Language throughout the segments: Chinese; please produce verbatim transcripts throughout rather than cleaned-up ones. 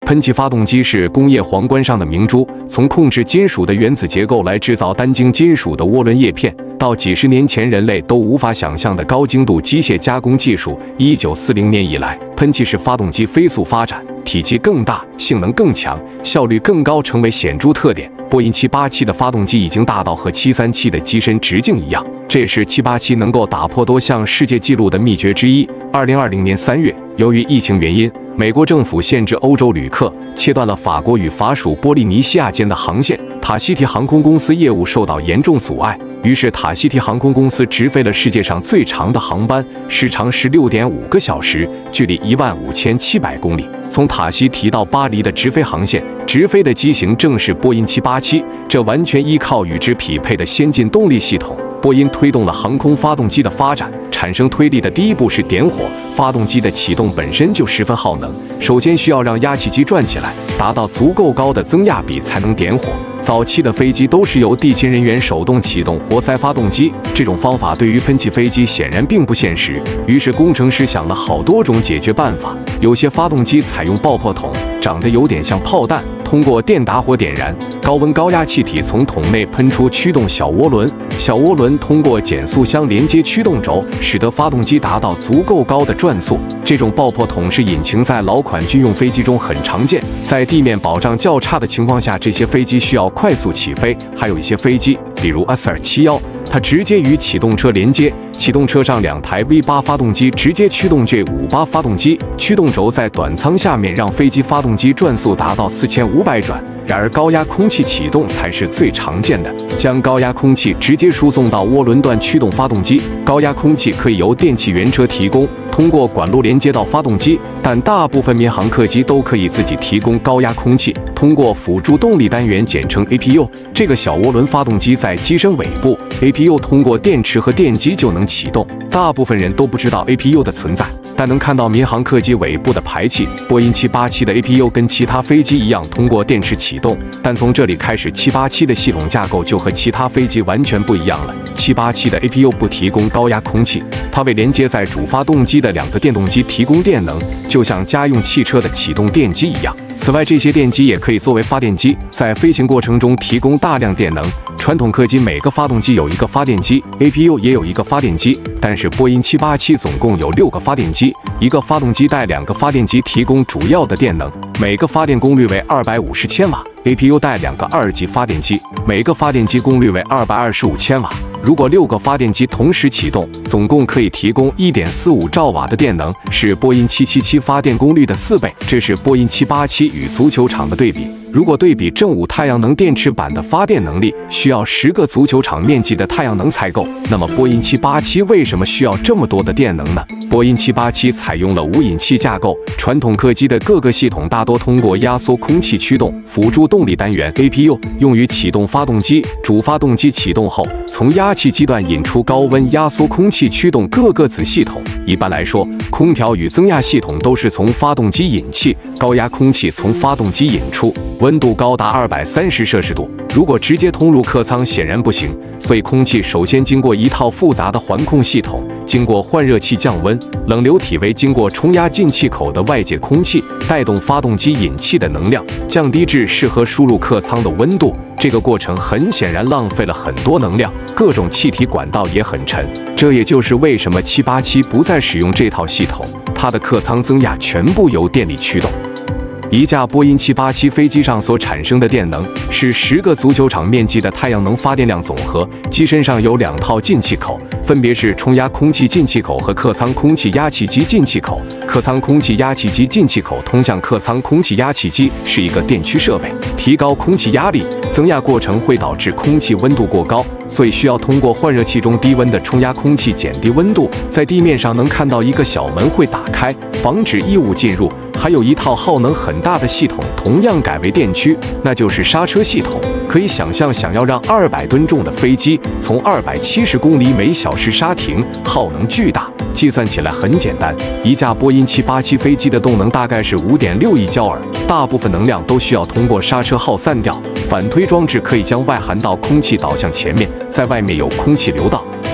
喷气发动机是工业皇冠上的明珠，从控制金属的原子结构来制造单晶金属的涡轮叶片，到几十年前人类都无法想象的高精度机械加工技术。一九四零年以来，喷气式发动机飞速发展，体积更大，性能更强，效率更高，成为显著特点。波音七八七的发动机已经大到和七三七的机身直径一样，这也是七八七能够打破多项世界纪录的秘诀之一。二零二零年三月，由于疫情原因，美国政府限制欧洲旅客，切断了法国与法属波利尼西亚间的航线，塔希提航空公司业务受到严重阻碍。于是，塔希提航空公司直飞了世界上最长的航班，时长十六点五个小时，距离一万五千七百公里。从塔希提到巴黎的直飞航线，直飞的机型正是波音七八七，这完全依靠与之匹配的先进动力系统。波音推动了航空发动机的发展，产生推力的第一步是点火。发动机的启动本身就十分耗能，首先需要让压气机转起来，达到足够高的增压比才能点火。早期的飞机都是由地勤人员手动启动活塞发动机，这种方法对于喷气飞机显然并不现实。于是工程师想了好多种解决办法，有些发动机采用爆破筒，长得有点像炮弹，通过电打火点燃，高温高压气体从筒内喷出，驱动小涡轮，小涡轮通过减速箱连接驱动轴，使得发动机达到足够高的转速。这种爆破筒是引擎在老款军用飞机中很常见，在地面保障较差的情况下，这些飞机需要快速起飞。还有一些飞机，比如 S 二七一，它直接与启动车连接，启动车上两台 V 八 发动机直接驱动 J 五十八 发动机，驱动轴在短舱下面，让飞机发动机转速达到四千五百转。然而高压空气启动才是最常见的，将高压空气直接输送到涡轮段驱动发动机。高压空气可以由电气原车提供，通过管路连接到发动机，但大部分民航客机都可以自己提供高压空气，通过辅助动力单元简称 A P U， 这个小涡轮发动机在机身尾部， A P U 通过电池和电机就能启动。大部分人都不知道 A P U 的存在，但能看到民航客机尾部的排气。波音七八七的 A P U 跟其他飞机一样通过电池启动，但从这里开始，七八七的系统架构就和其他飞机完全不一样了。七八七的 A P U 不提供高压空气，它为连接在主发动机的两个电动机提供电能，就像家用汽车的启动电机一样。此外，这些电机也可以作为发电机，在飞行过程中提供大量电能。传统客机每个发动机有一个发电机 ，A P U 也有一个发电机，但是波音七八七总共有六个发电机，一个发动机带两个发电机提供主要的电能，每个发电功率为二百五十千瓦。A P U 带两个二级发电机，每个发电机功率为二百二十五千瓦。如果六个发电机同时启动，总共可以提供 一点四五兆瓦的电能，是波音七七七发电功率的四倍。这是波音七八七与足球场的对比。如果对比正午太阳能电池板的发电能力，需要十个足球场面积的太阳能才够。那么波音七八七为什么需要这么多的电能呢？波音七八七采用了无引气架构，传统客机的各个系统大多通过压缩空气驱动，辅助动力单元 A P U 用于启动发动机。主发动机启动后，从压气机段引出高温压缩空气驱动各个子系统。一般来说，空调与增压系统都是从发动机引气，高压空气从发动机引出，温度高达二百三十摄氏度。如果直接通入客舱显然不行，所以空气首先经过一套复杂的环控系统，经过换热器降温，冷流体为经过冲压进气口的外界空气，带动发动机引气的能量，降低至适合输入客舱的温度。这个过程很显然浪费了很多能量，各种气体管道也很沉。这也就是为什么七八七不再使用这套系统，它的客舱增压全部由电力驱动。一架波音七八七飞机上所产生的电能是十个足球场面积的太阳能发电量总和。机身上有两套进气口，分别是冲压空气进气口和客舱空气压气机进气口。客舱空气压气机进气口通向客舱空气压气机是一个电驱设备，提高空气压力。增压过程会导致空气温度过高，所以需要通过换热器中低温的冲压空气减低温度。在地面上能看到一个小门会打开，防止异物进入。还有一套耗能很大的系统，同样改为电驱，那就是刹车系统。可以想象，想要让二百吨重的飞机从二百七十公里每小时刹停，耗能巨大。计算起来很简单，一架波音七八七飞机的动能大概是 五点六亿焦耳，大部分能量都需要通过刹车耗散掉。反推装置可以将外涵道空气导向前面，在外面有空气流道，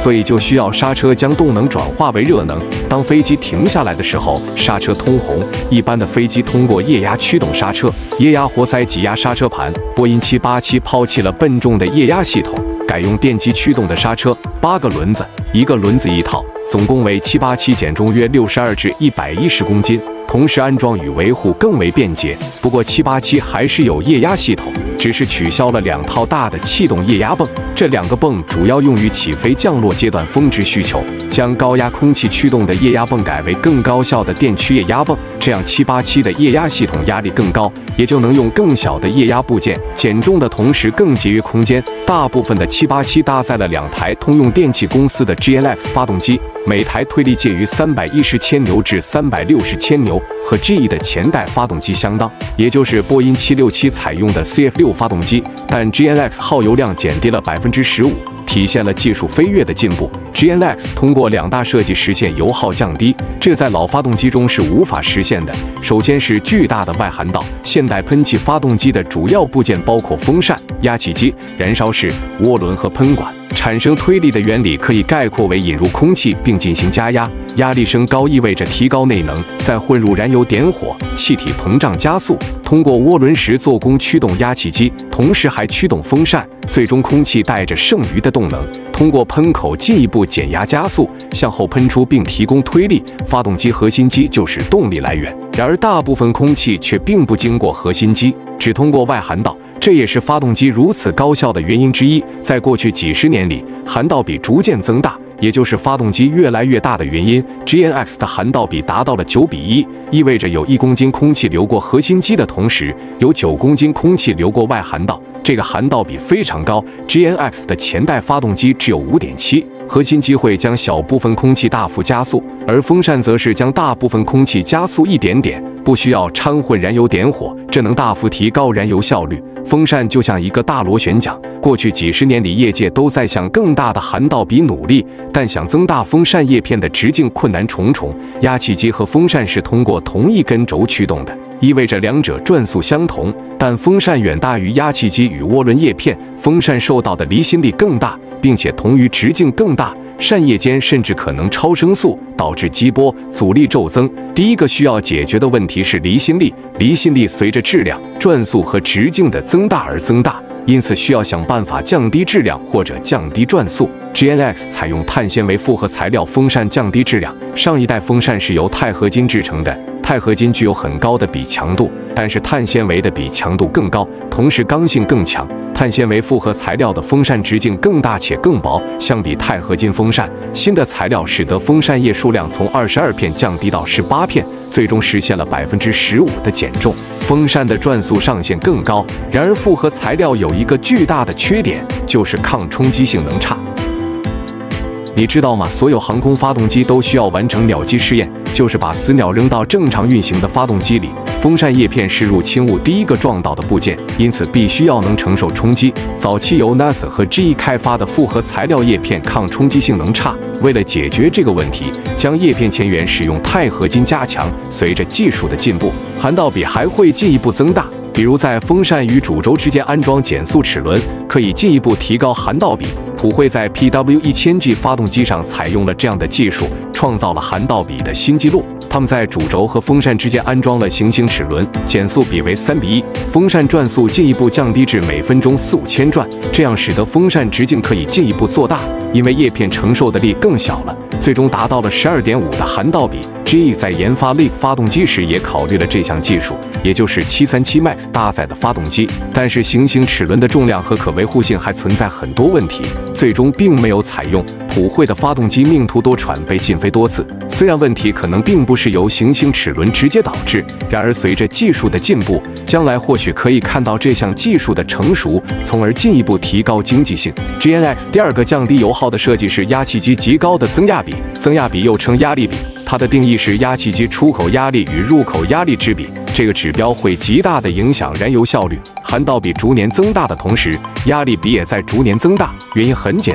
所以就需要刹车将动能转化为热能。当飞机停下来的时候，刹车通红。一般的飞机通过液压驱动刹车，液压活塞挤压刹车盘。波音七八七抛弃了笨重的液压系统，改用电机驱动的刹车，八个轮子，一个轮子一套，总共为七八七减重约六十二至一百一十公斤。同时安装与维护更为便捷。不过七八七还是有液压系统，只是取消了两套大的气动液压泵。这两个泵主要用于起飞降落阶段峰值需求，将高压空气驱动的液压泵改为更高效的电驱液压泵，这样七八七的液压系统压力更高，也就能用更小的液压部件减重的同时更节约空间。大部分的七八七搭载了两台通用电气公司的 G N X 发动机，每台推力介于三百一十千牛至三百六十千牛，和 G E 的前代发动机相当，也就是波音七六七采用的 C F 六 发动机，但 G N X 耗油量减低了百分之十五，体现了技术飞跃的进步。G N X 通过两大设计实现油耗降低，这在老发动机中是无法实现的。首先是巨大的外涵道，现代喷气发动机的主要部件包括风扇、压气机、燃烧室、涡轮和喷管。产生推力的原理可以概括为引入空气并进行加压，压力升高意味着提高内能，再混入燃油点火，气体膨胀加速，通过涡轮时做功驱动压气机，同时还驱动风扇，最终空气带着剩余的动能，通过喷口进一步减压加速，向后喷出并提供推力。发动机核心机就是动力来源，然而大部分空气却并不经过核心机，只通过外涵道。这也是发动机如此高效的原因之一。在过去几十年里，涵道比逐渐增大，也就是发动机越来越大的原因。G N X 的涵道比达到了九比一，意味着有一公斤空气流过核心机的同时，有九公斤空气流过外涵道。这个涵道比非常高。G N X 的前代发动机只有 五点七，核心机会将小部分空气大幅加速，而风扇则是将大部分空气加速一点点，不需要掺混燃油点火，这能大幅提高燃油效率。风扇就像一个大螺旋桨，过去几十年里，业界都在向更大的涵道比努力，但想增大风扇叶片的直径困难重重。压气机和风扇是通过同一根轴驱动的，意味着两者转速相同，但风扇远大于压气机与涡轮叶片，风扇受到的离心力更大，并且同于直径更大。扇叶间甚至可能超声速，导致激波阻力骤增。第一个需要解决的问题是离心力，离心力随着质量、转速和直径的增大而增大，因此需要想办法降低质量或者降低转速。G N X 采用碳纤维复合材料风扇降低质量。上一代风扇是由钛合金制成的，钛合金具有很高的比强度，但是碳纤维的比强度更高，同时刚性更强。碳纤维复合材料的风扇直径更大且更薄，相比钛合金风扇，新的材料使得风扇叶数量从二十二片降低到十八片，最终实现了百分之十五的减重。风扇的转速上限更高，然而复合材料有一个巨大的缺点，就是抗冲击性能差。你知道吗？所有航空发动机都需要完成鸟击试验，就是把死鸟扔到正常运行的发动机里。风扇叶片是入侵物第一个撞到的部件，因此必须要能承受冲击。早期由 NASA 和 G E 开发的复合材料叶片抗冲击性能差，为了解决这个问题，将叶片前缘使用钛合金加强。随着技术的进步，涵道比还会进一步增大。比如在风扇与主轴之间安装减速齿轮，可以进一步提高涵道比。普惠在 P W 一千 G 发动机上采用了这样的技术，创造了涵道比的新纪录。他们在主轴和风扇之间安装了行星齿轮，减速比为三比一，风扇转速进一步降低至每分钟四五千转，这样使得风扇直径可以进一步做大，因为叶片承受的力更小了，最终达到了 十二点五 的涵道比。G E 在研发 Leap 发动机时也考虑了这项技术，也就是七三七 MAX 搭载的发动机，但是行星齿轮的重量和可维护性还存在很多问题，最终并没有采用。普惠的发动机命途多舛，被禁飞多次。虽然问题可能并不是由行星齿轮直接导致，然而随着技术的进步，将来或许可以看到这项技术的成熟，从而进一步提高经济性。G N X 第二个降低油耗的设计是压气机极高的增压比，增压比又称压力比，它的定义是压气机出口压力与入口压力之比，这个指标会极大地影响燃油效率。涵道比逐年增大的同时，压力比也在逐年增大，原因很简单，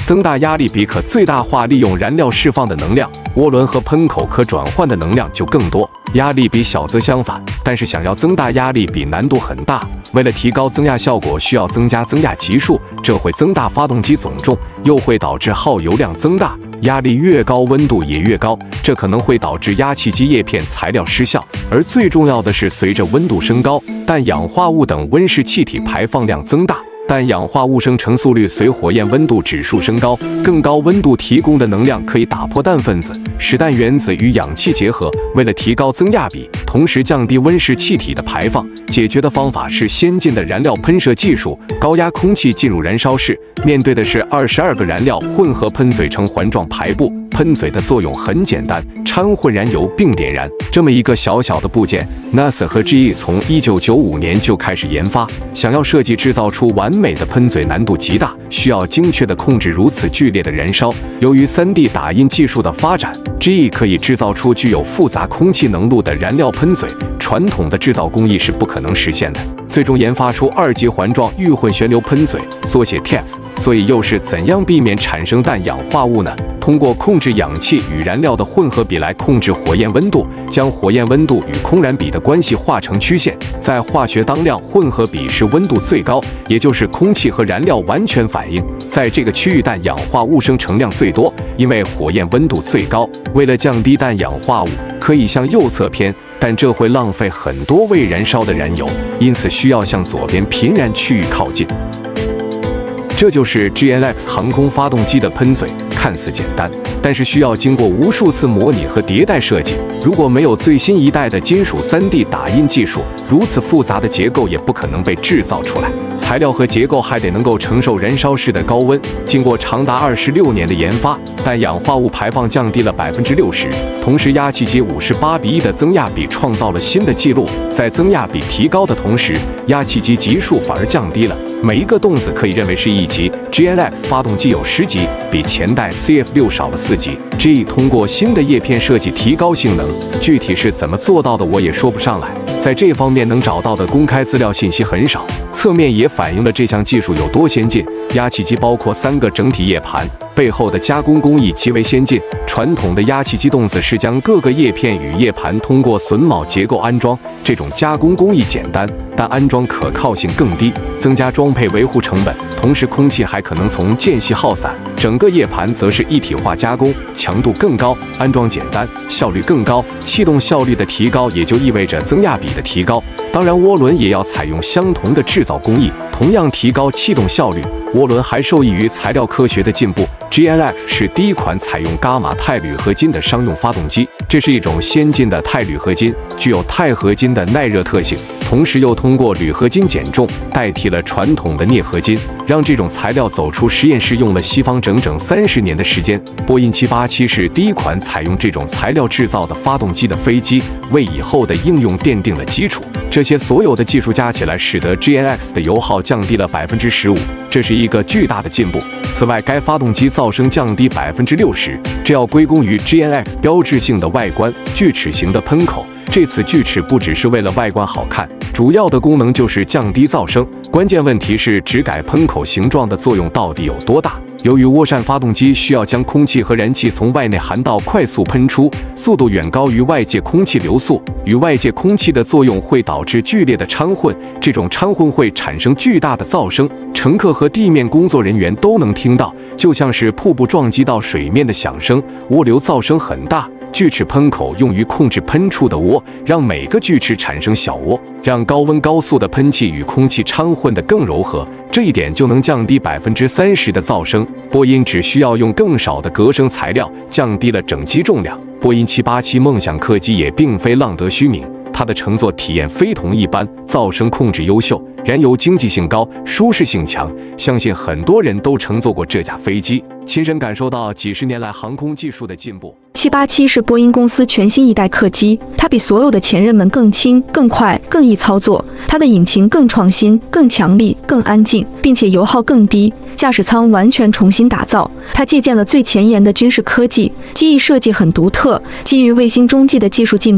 增大压力比可最大化利用燃料释放的能量，涡轮和喷口可转换的能量就更多。压力比小则相反，但是想要增大压力比难度很大。为了提高增压效果，需要增加增压级数，这会增大发动机总重，又会导致耗油量增大。压力越高，温度也越高，这可能会导致压气机叶片材料失效。而最重要的是，随着温度升高，氮氧化物等温室气体排放量增大。氮氧化物生成速率随火焰温度指数升高，更高温度提供的能量可以打破氮分子，使氮原子与氧气结合。为了提高增压比，同时降低温室气体的排放，解决的方法是先进的燃料喷射技术。高压空气进入燃烧室，面对的是二十二个燃料混合喷嘴呈环状排布。喷嘴的作用很简单，掺混燃油并点燃。这么一个小小的部件 ，NASA 和 G E 从一九九五年就开始研发，想要设计制造出完美的喷嘴难度极大，需要精确地控制如此剧烈的燃烧。由于 三 D 打印技术的发展 ，G E 可以制造出具有复杂空气能路的燃料喷嘴，传统的制造工艺是不可能实现的。最终研发出二级环状预混旋流喷嘴，缩写 T E P S。所以又是怎样避免产生氮氧化物呢？通过控制氧气与燃料的混合比来控制火焰温度，将火焰温度与空燃比的关系画成曲线。在化学当量混合比是温度最高，也就是空气和燃料完全反应，在这个区域氮氧化物生成量最多，因为火焰温度最高。为了降低氮氧化物，可以向右侧偏，但这会浪费很多未燃烧的燃油，因此需要向左边频燃区域靠近。这就是 G N X 航空发动机的喷嘴，看似简单，但是需要经过无数次模拟和迭代设计。如果没有最新一代的金属 三 D 打印技术，如此复杂的结构也不可能被制造出来。材料和结构还得能够承受燃烧室的高温。经过长达二十六年的研发，氮氧化物排放降低了百分之六十，同时压气机五十八比一的增压比创造了新的纪录。在增压比提高的同时，压气机级数反而降低了。每一个动子可以认为是一级 ，G N X 发动机有十级，比前代 C F 六少了四级。G E 通过新的叶片设计提高性能，具体是怎么做到的我也说不上来。在这方面能找到的公开资料信息很少，侧面也反映了这项技术有多先进。压气机包括三个整体叶盘，背后的加工工艺极为先进。传统的压气机动子是将各个叶片与叶盘通过榫卯结构安装，这种加工工艺简单，但安装可靠性更低，增加装配维护成本，同时空气还可能从间隙耗散。整个叶盘则是一体化加工，强度更高，安装简单，效率更高。气动效率的提高也就意味着增压比的提高。当然，涡轮也要采用相同的制造工艺，同样提高气动效率。涡轮还受益于材料科学的进步。G N X 是第一款采用伽马钛铝合金的商用发动机，这是一种先进的钛铝合金，具有钛合金的耐热特性，同时又通过铝合金减重代替了传统的镍合金，让这种材料走出实验室用了西方整整三十年的时间。波音七八七是第一款采用这种材料制造的发动机的飞机，为以后的应用奠定了基础。这些所有的技术加起来，使得 G N X 的油耗降低了百分之十五，这是一个巨大的进步。此外，该发动机噪声降低百分之六十，这要归功于 G N X 标志性的外观——锯齿形的喷口。这次锯齿不只是为了外观好看，主要的功能就是降低噪声。关键问题是，只改喷口形状的作用到底有多大？由于涡扇发动机需要将空气和燃气从外内涵道快速喷出，速度远高于外界空气流速，与外界空气的作用会导致剧烈的掺混，这种掺混会产生巨大的噪声，乘客和地面工作人员都能听到，就像是瀑布撞击到水面的响声。涡流噪声很大。锯齿喷口用于控制喷出的涡，让每个锯齿产生小涡，让高温高速的喷气与空气掺混得更柔和，这一点就能降低百分之三十的噪声。波音只需要用更少的隔声材料，降低了整机重量。波音七八七梦想客机也并非浪得虚名，它的乘坐体验非同一般，噪声控制优秀，燃油经济性高，舒适性强，相信很多人都乘坐过这架飞机，亲身感受到几十年来航空技术的进步。 七八七是波音公司全新一代客机，它比所有的前任们更轻、更快、更易操作。它的引擎更创新、更强力、更安静，并且油耗更低。驾驶舱完全重新打造，它借鉴了最前沿的军事科技，机翼设计很独特，基于卫星中继的技术进步，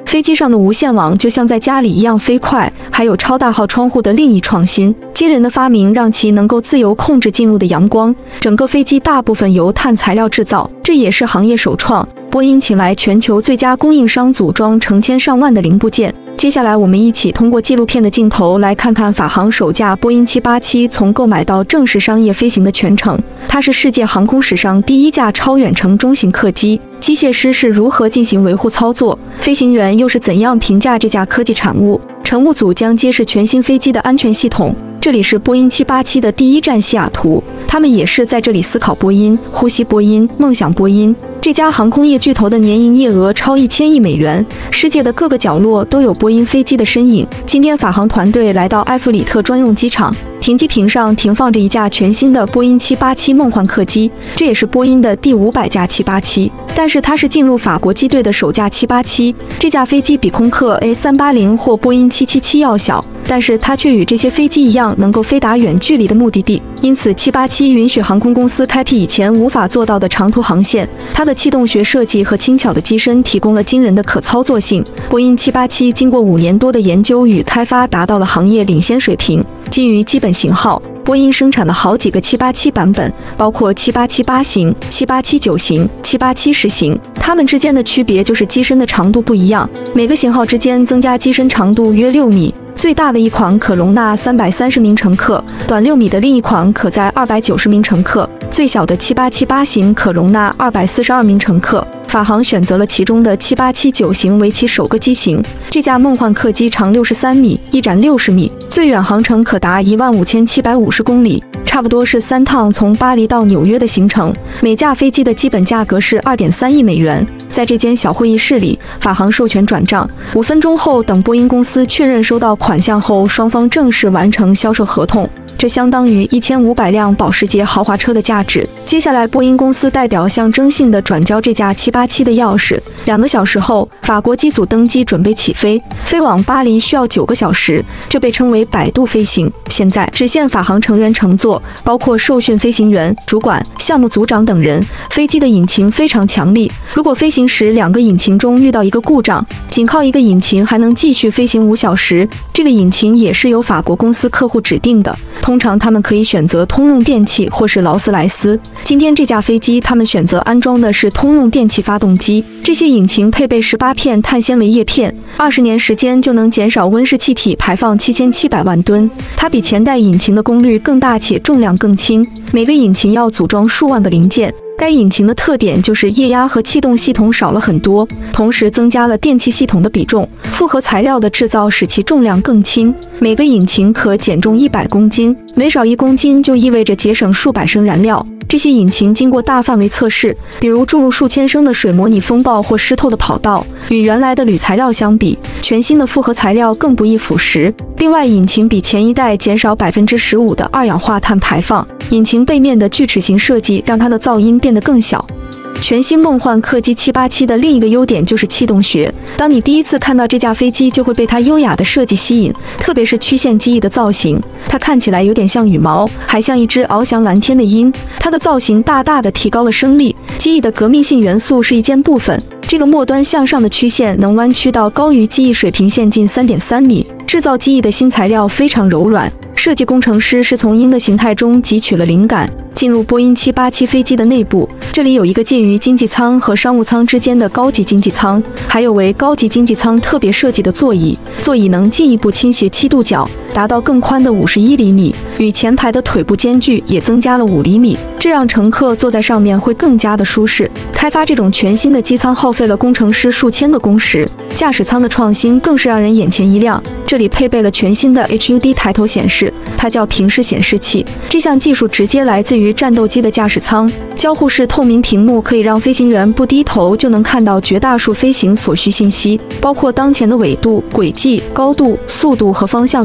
飞机上的无线网就像在家里一样飞快，还有超大号窗户的另一创新。惊人的发明让其能够自由控制进入的阳光。整个飞机大部分由碳材料制造，这也是行业首创。波音请来全球最佳供应商组装成千上万的零部件。接下来我们一起通过纪录片的镜头来看看法航首架波音七八七从购买到正式商业飞行的全程。它是世界航空史上第一架超远程中型客机，机械师是如何进行维护操作，飞行员又是怎样评价这架科技产物？乘务组将揭示全新飞机的安全系统。这里是波音七八七的第一站西雅图，他们也是在这里思考波音、呼吸波音、梦想波音。这家航空业巨头的年营业额超一千亿美元，世界的各个角落都有波音飞机的身影。今天法航团队来到埃弗里特专用机场，停机坪上停放着一架全新的波音七八七梦幻客机，这也是波音的第五百架七八七，但是它是进入法国机队的首架七八七。这架飞机比空客 A 三八零或波音七七七要小，但是它却与这些飞机一样能够飞达远距离的目的地，因此七八七允许航空公司开辟以前无法做到的长途航线。它的气动学设计和轻巧的机身提供了惊人的可操作性。波音七八七经过五年多的研究与开发，达到了行业领先水平。基于基本型号，波音生产了好几个七八七版本，包括七八七八型、七八七九型、七八七十型。它们之间的区别就是机身的长度不一样，每个型号之间增加机身长度约六米。最大的一款可容纳三百三十名乘客，短六米的另一款可载二百九十名乘客，最小的七八七八型可容纳二百四十二名乘客。法航选择了其中的七八七九型为其首个机型。这架梦幻客机长六十三米，翼展六十米，最远航程可达一万五千七百五十公里，差不多是三趟从巴黎到纽约的行程。每架飞机的基本价格是二点三亿美元。在这间小会议室里，法航授权转账，五分钟后等波音公司确认收到款项后，双方正式完成销售合同。这相当于一千五百辆保时捷豪华车的价值。接下来，波音公司代表象征性地转交这架七八七的钥匙。两个小时后，法国机组登机准备起飞，飞往巴黎需要九个小时，这被称为百度飞行。现在只限法航成员乘坐，包括受训飞行员、主管、项目组长等人。飞机的引擎非常强力，如果飞行时两个引擎中遇到一个故障，仅靠一个引擎还能继续飞行五小时。这个引擎也是由法国公司客户指定的。通常他们可以选择通用电气或是劳斯莱斯。今天这架飞机他们选择安装的是通用电气发动机，这些引擎配备十八片碳纤维叶片，二十年时间就能减少温室气体排放七千七百万吨。它比前代引擎的功率更大且重量更轻，每个引擎要组装数万个零件。该引擎的特点就是液压和气动系统少了很多，同时增加了电气系统的比重。复合材料的制造使其重量更轻，每个引擎可减重一百公斤，每少一公斤就意味着节省数百升燃料。这些引擎经过大范围测试，比如注入数千升的水模拟风暴或湿透的跑道。与原来的铝材料相比，全新的复合材料更不易腐蚀。另外，引擎比前一代减少百分之十五的二氧化碳排放。引擎背面的锯齿形设计让它的噪音变得更小。全新梦幻客机七八七的另一个优点就是气动学。当你第一次看到这架飞机，就会被它优雅的设计吸引，特别是曲线机翼的造型。它看起来有点像羽毛，还像一只翱翔蓝天的鹰。它的造型大大的提高了升力。机翼的革命性元素是一件部分，这个末端向上的曲线能弯曲到高于机翼水平线近 三点三米。制造机翼的新材料非常柔软。设计工程师是从鹰的形态中汲取了灵感，进入波音七八七飞机的内部。这里有一个介于经济舱和商务舱之间的高级经济舱，还有为高级经济舱特别设计的座椅，座椅能进一步倾斜七度角，达到更宽的五十一厘米，与前排的腿部间距也增加了五厘米，这让乘客坐在上面会更加的舒适。开发这种全新的机舱耗费了工程师数千个工时，驾驶舱的创新更是让人眼前一亮。这里配备了全新的 H U D 抬头显示，它叫平视显示器。这项技术直接来自于战斗机的驾驶舱，交互式透明屏幕可以让飞行员不低头就能看到绝大数飞行所需信息，包括当前的纬度、轨迹、高度、速度和方向等数据。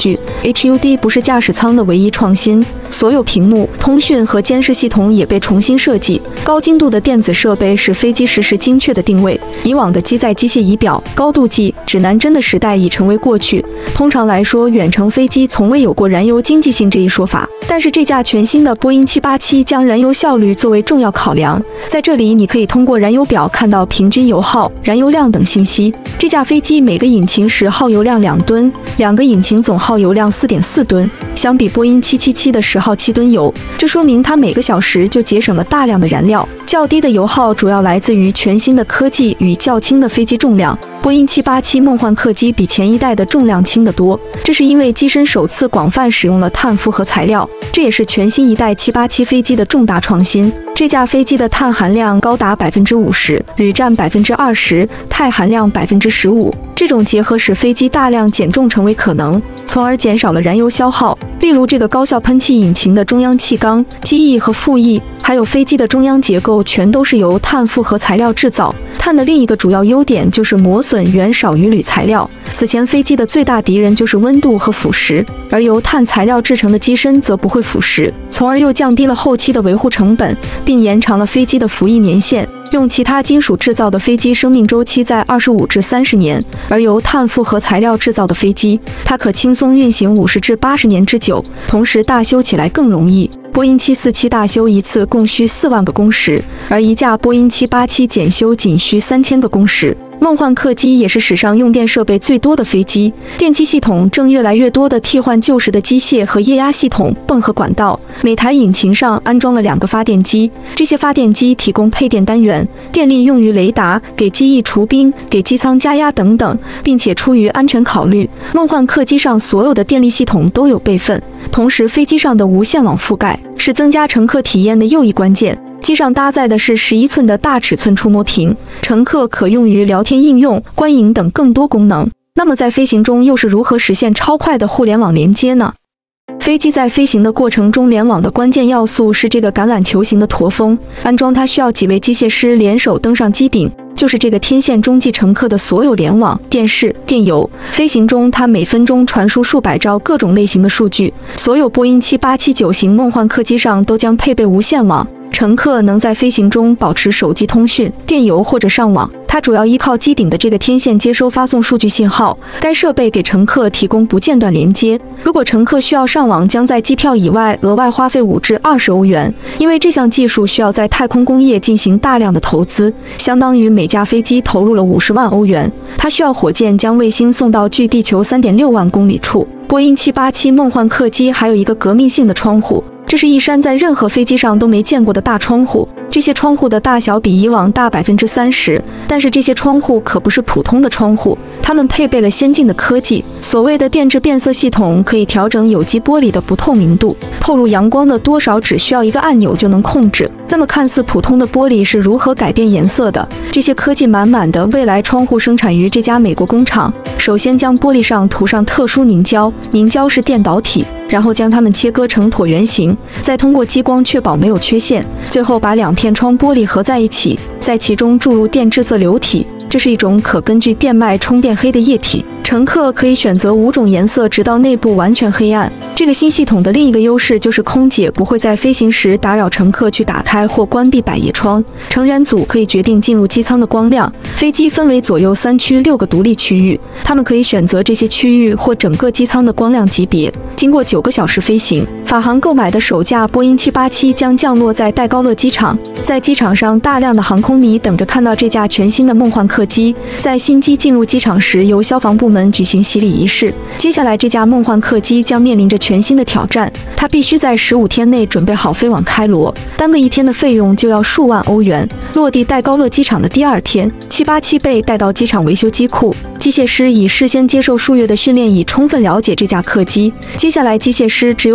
据。H U D 不是驾驶舱的唯一创新，所有屏幕、通讯和监视系统也被重新设计。高精度的电子设备使飞机实时精确的定位。以往的机载机械仪表、高度计、指南针的时代已成为过去。通常来说，远程飞机从未有过燃油经济性这一说法。但是这架全新的波音七八七将燃油效率作为重要考量。在这里，你可以通过燃油表看到平均油耗、燃油量等信息。这架飞机每个引擎时耗油量两吨，两个引擎总耗油量四点四吨，相比波音七七七的时耗七吨油，这说明它每个小时就节省了大量的燃料。较低的油耗主要来自于全新的科技与较轻的飞机重量。波音七八七梦幻客机比前一代的重量轻得多，这是因为机身首次广泛使用了碳复合材料，这也是全新一代七八七飞机的重大创新。这架飞机的碳含量高达百分之五十，铝占百分之二十，钛含量百分之十五。这种结合使飞机大量减重成为可能，从而减少了燃油消耗。例如，这个高效喷气引擎的中央气缸、机翼和副翼，还有飞机的中央结构，全都是由碳复合材料制造。碳的另一个主要优点就是磨损远少于铝材料。此前飞机的最大敌人就是温度和腐蚀，而由碳材料制成的机身则不会腐蚀，从而又降低了后期的维护成本，并延长了飞机的服役年限。用其他金属制造的飞机生命周期在二十五至三十年，而由碳复合材料制造的飞机，它可轻松运行五十至八十年之久，同时大修起来更容易。波音七四七大修一次共需四万个工时，而一架波音七八七检修仅需三千个工时。梦幻客机也是史上用电设备最多的飞机，电气系统正越来越多地替换旧时的机械和液压系统、泵和管道。每台引擎上安装了两个发电机，这些发电机提供配电单元，电力用于雷达、给机翼除冰、给机舱加压等等，并且出于安全考虑，梦幻客机上所有的电力系统都有备份。同时，飞机上的无线网覆盖是增加乘客体验的又一关键。机上搭载的是十一寸的大尺寸触摸屏，乘客可用于聊天应用、观影等更多功能。那么在飞行中又是如何实现超快的互联网连接呢？飞机在飞行的过程中联网的关键要素是这个橄榄球形的驼峰，安装它需要几位机械师联手登上机顶，就是这个天线中继乘客的所有联网、电视、电邮。飞行中，它每分钟传输数百兆各种类型的数据。所有波音七八七九型梦幻客机上都将配备无线网，乘客能在飞行中保持手机通讯、电邮或者上网。它主要依靠机顶的这个天线接收发送数据信号，该设备给乘客提供不间断连接。如果乘客需要上网，将在机票以外额外花费五至二十欧元，因为这项技术需要在太空工业进行大量的投资，相当于每架飞机投入了五十万欧元。它需要火箭将卫星送到距地球三点六万公里处。波音七八七梦幻客机还有一个革命性的窗户，这是一扇在任何飞机上都没见过的大窗户。这些窗户的大小比以往大百分之三十，但是这些窗户可不是普通的窗户，它们配备了先进的科技。所谓的电致变色系统可以调整有机玻璃的不透明度，透入阳光的多少只需要一个按钮就能控制。那么看似普通的玻璃是如何改变颜色的？这些科技满满的未来窗户生产于这家美国工厂。首先将玻璃上涂上特殊凝胶，凝胶是电导体，然后将它们切割成椭圆形，再通过激光确保没有缺陷，最后把两片窗玻璃合在一起，在其中注入电致色流体，这是一种可根据电脉冲变黑的液体。乘客可以选择五种颜色，直到内部完全黑暗。这个新系统的另一个优势就是空姐不会在飞行时打扰乘客去打开或关闭百叶窗，成员组可以决定进入机舱的光亮。飞机分为左右三区六个独立区域，他们可以选择这些区域或整个机舱的光亮级别。经过九个小时飞行，法航购买的首架波音七八七将降落在戴高乐机场。在机场上，大量的航空迷等着看到这架全新的梦幻客机。在新机进入机场时，由消防部门举行洗礼仪式。接下来，这架梦幻客机将面临着全新的挑战，它必须在十五天内准备好飞往开罗，单个一天的费用就要数万欧元。落地戴高乐机场的第二天，七八七被带到机场维修机库，机械师以事先接受数月的训练，以充分了解这架客机。接下来，机械师只有几天的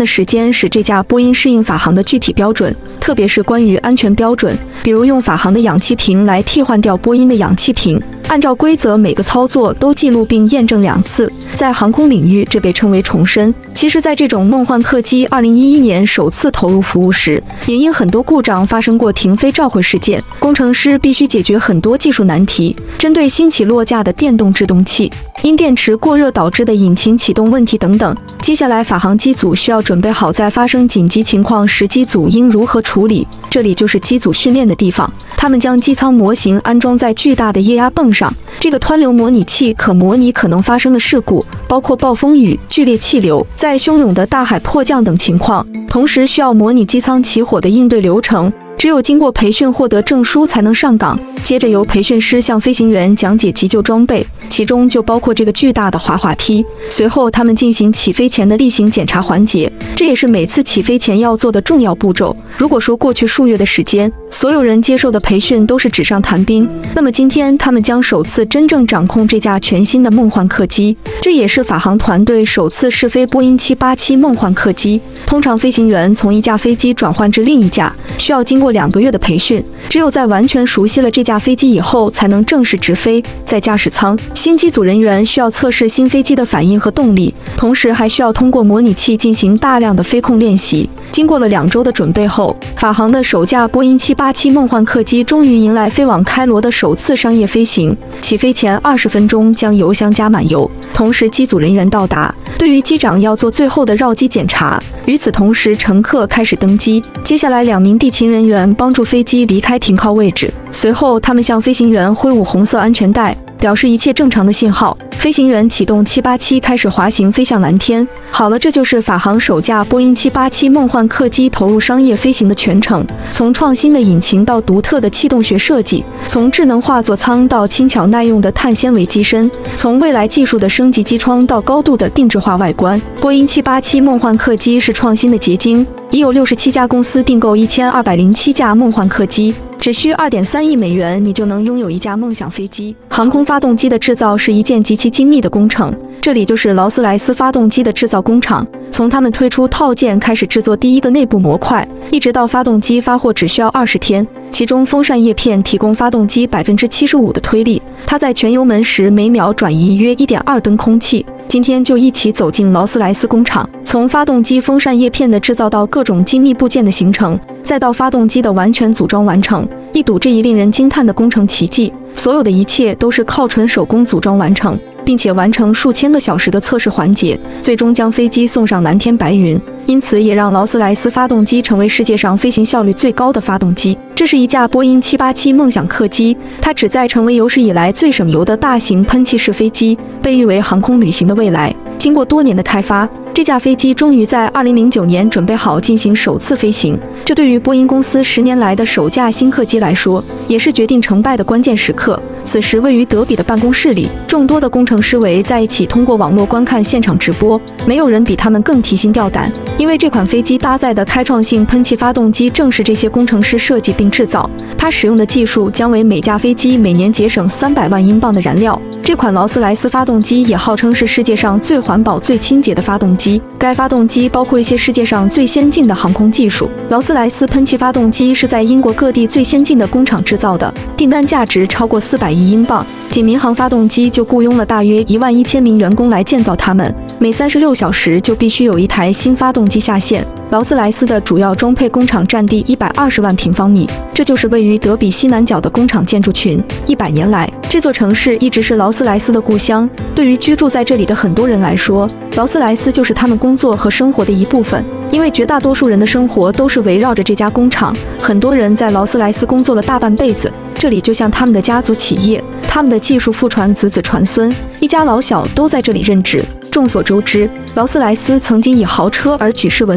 时间使这架波音适应法航的具体标准，特别是关于安全标准，比如用法航的氧气瓶来替换掉波音的氧气瓶。按照规则，每个操作都记录并验证两次，在航空领域这被称为重申。其实，在这种梦幻客机二零一一年首次投入服务时，也因很多故障发生过停飞召回事件，工程师必须解决很多技术难题。针对新起落架的电动制动器、因电池过热导致的引擎启动问题等等，接下来法航机组需要准备好在发生紧急情况时机组应如何处理。这里就是机组训练的地方，他们将机舱模型安装在巨大的液压泵上，这个湍流模拟器可模拟可能发生的事故，包括暴风雨、剧烈气流、在汹涌的大海迫降等情况，同时需要模拟机舱起火的应对流程。只有经过培训获得证书才能上岗，接着由培训师向飞行员讲解急救装备，其中就包括这个巨大的滑滑梯。随后他们进行起飞前的例行检查环节，这也是每次起飞前要做的重要步骤。如果说过去数月的时间，所有人接受的培训都是纸上谈兵，那么今天他们将首次真正掌控这架全新的梦幻客机。这也是法航团队首次试飞波音七八七梦幻客机。通常飞行员从一架飞机转换至另一架，需要经过两个月的培训，只有在完全熟悉了这架飞机以后，才能正式直飞。在驾驶舱，新机组人员需要测试新飞机的反应和动力，同时还需要通过模拟器进行大量的飞控练习。经过了两周的准备后，法航的首架波音七八七梦幻客机终于迎来飞往开罗的首次商业飞行。起飞前二十分钟将油箱加满油，同时机组人员到达，对于机长要做最后的绕机检查。与此同时，乘客开始登机。接下来，两名地勤人员帮助飞机离开停靠位置，随后他们向飞行员挥舞红色安全带，表示一切正常的信号。飞行员启动七八七开始滑行飞向蓝天。好了，这就是法航首架波音七八七梦幻客机投入商业飞行的全程，从创新的引擎到独特的气动学设计，从智能化座舱到轻巧耐用的碳纤维机身，从未来技术的升级机窗到高度的定制化外观，波音七八七梦幻客机是创新的结晶。已有六十七家公司订购一千二百零七架梦幻客机，只需 二点三亿美元，你就能拥有一架梦想飞机。航空发动机的制造是一件极其精密的工程，这里就是劳斯莱斯发动机的制造工厂。从他们推出套件开始制作第一个内部模块，一直到发动机发货只需要二十天。其中风扇叶片提供发动机 百分之七十五 的推力，它在全油门时每秒转移约 一点二吨空气。今天就一起走进劳斯莱斯工厂，从发动机风扇叶片的制造到各种精密部件的形成，再到发动机的完全组装完成，一睹这一令人惊叹的工程奇迹。所有的一切都是靠纯手工组装完成，并且完成数千个小时的测试环节，最终将飞机送上蓝天白云。因此也让劳斯莱斯发动机成为世界上飞行效率最高的发动机。这是一架波音七八七梦想客机，它旨在成为有史以来最省油的大型喷气式飞机，被誉为航空旅行的未来。经过多年的开发，这架飞机终于在二零零九年准备好进行首次飞行。这对于波音公司十年来的首架新客机来说，也是决定成败的关键时刻。此时，位于德比的办公室里，众多的工程师围在一起，通过网络观看现场直播。没有人比他们更提心吊胆，因为这款飞机搭载的开创性喷气发动机正是这些工程师设计并制造。它使用的技术将为每架飞机每年节省三百万英镑的燃料。这款劳斯莱斯发动机也号称是世界上最环保、最清洁的发动机。该发动机包括一些世界上最先进的航空技术。劳斯莱斯喷气发动机是在英国各地最先进的工厂制造的，订单价值超过四百亿英镑。仅民航发动机就雇佣了大约一万一千名员工来建造它们，每三十六小时就必须有一台新发动机下线。劳斯莱斯的主要装配工厂占地一百二十万平方米，这就是位于德比西南角的工厂建筑群。一百年来，这座城市一直是劳斯莱斯的故乡。对于居住在这里的很多人来说，劳斯莱斯就是他们工作和生活的一部分，因为绝大多数人的生活都是围绕着这家工厂。很多人在劳斯莱斯工作了大半辈子，这里就像他们的家族企业，他们的技术父传子子传孙，一家老小都在这里任职。众所周知，劳斯莱斯曾经以豪车而举世闻名，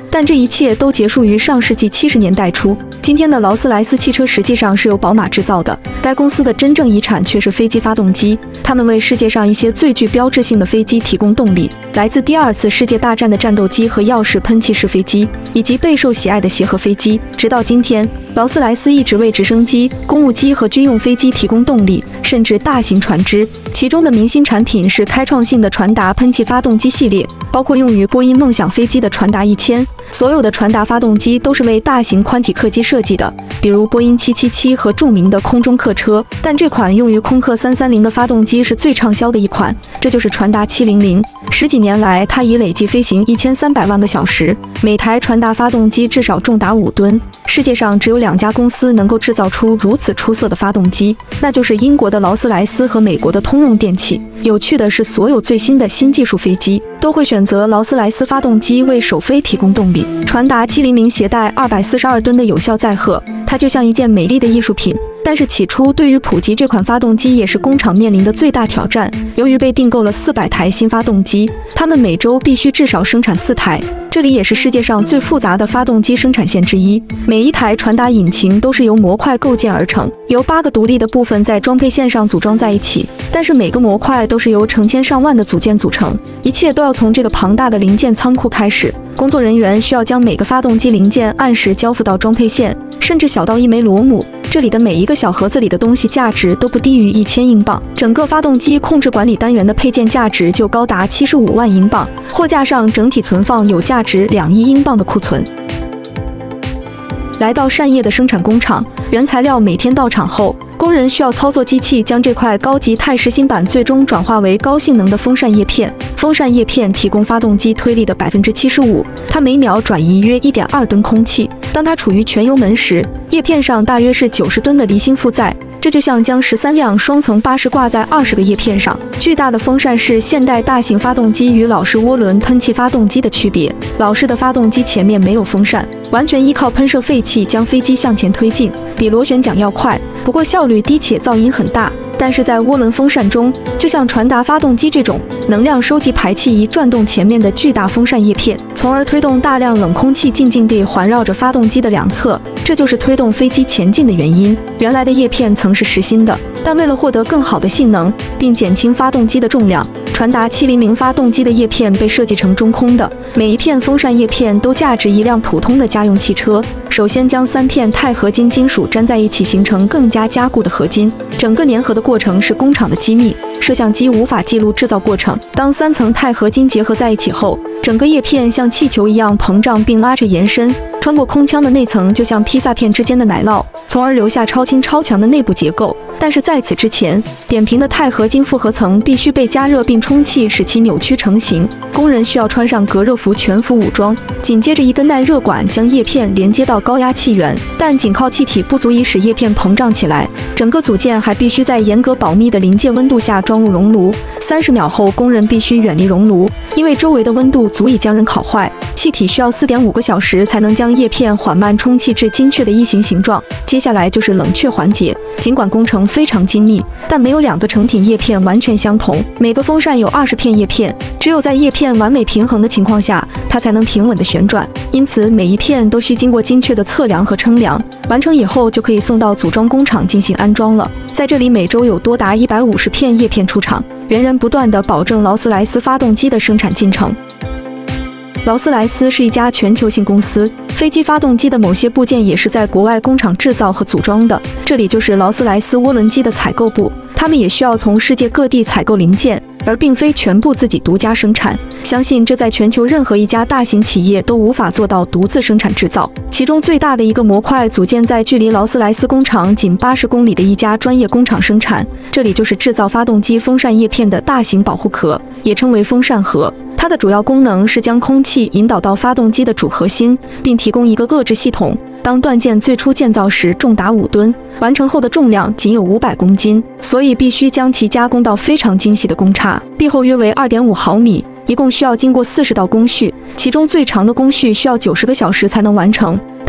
但这一切都结束于上世纪七十年代初。今天的劳斯莱斯汽车实际上是由宝马制造的，该公司的真正遗产却是飞机发动机，它们为世界上一些最具标志性的飞机提供动力，来自第二次世界大战的战斗机和钥匙喷气式飞机，以及备受喜爱的协和飞机。直到今天，劳斯莱斯一直为直升机、公务机和军用飞机提供动力，甚至大型船只。其中的明星产品是开创性的传达喷气发动机系列，包括用于波音梦想飞机的传达一千。所有的传达发动机都是为大型宽体客机设计的，比如波音七七七和著名的空中客车。但这款用于空客三三零的发动机是最畅销的一款，这就是传达七零零。十几年来，它已累计飞行一千三百万个小时，每台传达发动机至少重达五吨。世界上只有两家公司能够制造出如此出色的发动机，那就是英国的劳斯莱斯和美国的通用电气。有趣的是，所有最新的新技术飞机都会选择劳斯莱斯发动机为首飞提供动力。传达七零零携带二百四十二吨的有效载荷，它就像一件美丽的艺术品。但是起初，对于普及这款发动机也是工厂面临的最大挑战。由于被订购了四百台新发动机，他们每周必须至少生产四台。这里也是世界上最复杂的发动机生产线之一。每一台传达引擎都是由模块构建而成，由八个独立的部分在装配线上组装在一起。但是每个模块都是由成千上万的组件组成，一切都要从这个庞大的零件仓库开始。工作人员需要将每个发动机零件按时交付到装配线，甚至小到一枚螺母。这里的每一个小盒子里的东西价值都不低于一千英镑。整个发动机控制管理单元的配件价值就高达七十五万英镑，货架上整体存放有价值两亿英镑的库存。来到扇叶的生产工厂，原材料每天到场后，工人需要操作机器将这块高级钛实心板最终转化为高性能的风扇叶片。风扇叶片提供发动机推力的 百分之七十五， 它每秒转移约 一点二吨空气。当它处于全油门时，叶片上大约是九十吨的离心负载，这就像将十三辆双层巴士挂在二十个叶片上。巨大的风扇是现代大型发动机与老式涡轮喷气发动机的区别。老式的发动机前面没有风扇，完全依靠喷射废气将飞机向前推进，比螺旋桨要快，不过效率低且噪音很大。但是在涡轮风扇中，就像传达发动机这种能量收集排气仪转动前面的巨大风扇叶片，从而推动大量冷空气静静地环绕着发动机的两侧，这就是推动飞机前进的原因。原来的叶片曾是实心的，但为了获得更好的性能，并减轻发动机的重量，传达七零零发动机的叶片被设计成中空的，每一片风扇叶片都价值一辆普通的家用汽车。首先将三片钛合金金属粘在一起，形成更加加固的合金。整个粘合的过程是工厂的机密，摄像机无法记录制造过程。当三层钛合金结合在一起后，整个叶片像气球一样膨胀并拉扯延伸，穿过空腔的内层就像披萨片之间的奶酪，从而留下超轻超强的内部结构。但是在此之前，扁平的钛合金复合层必须被加热并充气，使其扭曲成型。工人需要穿上隔热服全副武装，紧接着一根耐热管将叶片连接到高压气源，但仅靠气体不足以使叶片膨胀起来。整个组件还必须在严格保密的临界温度下装入熔炉。三十秒后，工人必须远离熔炉，因为周围的温度足以将人烤坏。气体需要 四点五个小时才能将叶片缓慢充气至精确的一形形状。接下来就是冷却环节。尽管工程非常精密，但没有两个成品叶片完全相同。每个风扇有二十片叶片，只有在叶片完美平衡的情况下，它才能平稳地旋转。因此，每一片都需经过精确的测量和称量，完成以后就可以送到组装工厂进行安装了。在这里，每周有多达一百五十片叶片出厂，源源不断地保证劳斯莱斯发动机的生产进程。劳斯莱斯是一家全球性公司，飞机发动机的某些部件也是在国外工厂制造和组装的。这里就是劳斯莱斯涡轮机的采购部，他们也需要从世界各地采购零件，而并非全部自己独家生产。相信这在全球任何一家大型企业都无法做到独自生产制造。其中最大的一个模块组件在距离劳斯莱斯工厂仅八十公里的一家专业工厂生产，这里就是制造发动机风扇叶片的大型保护壳，也称为风扇盒。它的主要功能是将空气引导到发动机的主核心，并提供一个遏制系统。当断件最初建造时重达五吨，完成后的重量仅有五百公斤，所以必须将其加工到非常精细的工差，壁厚约为 二点五毫米，一共需要经过四十道工序，其中最长的工序需要九十个小时才能完成。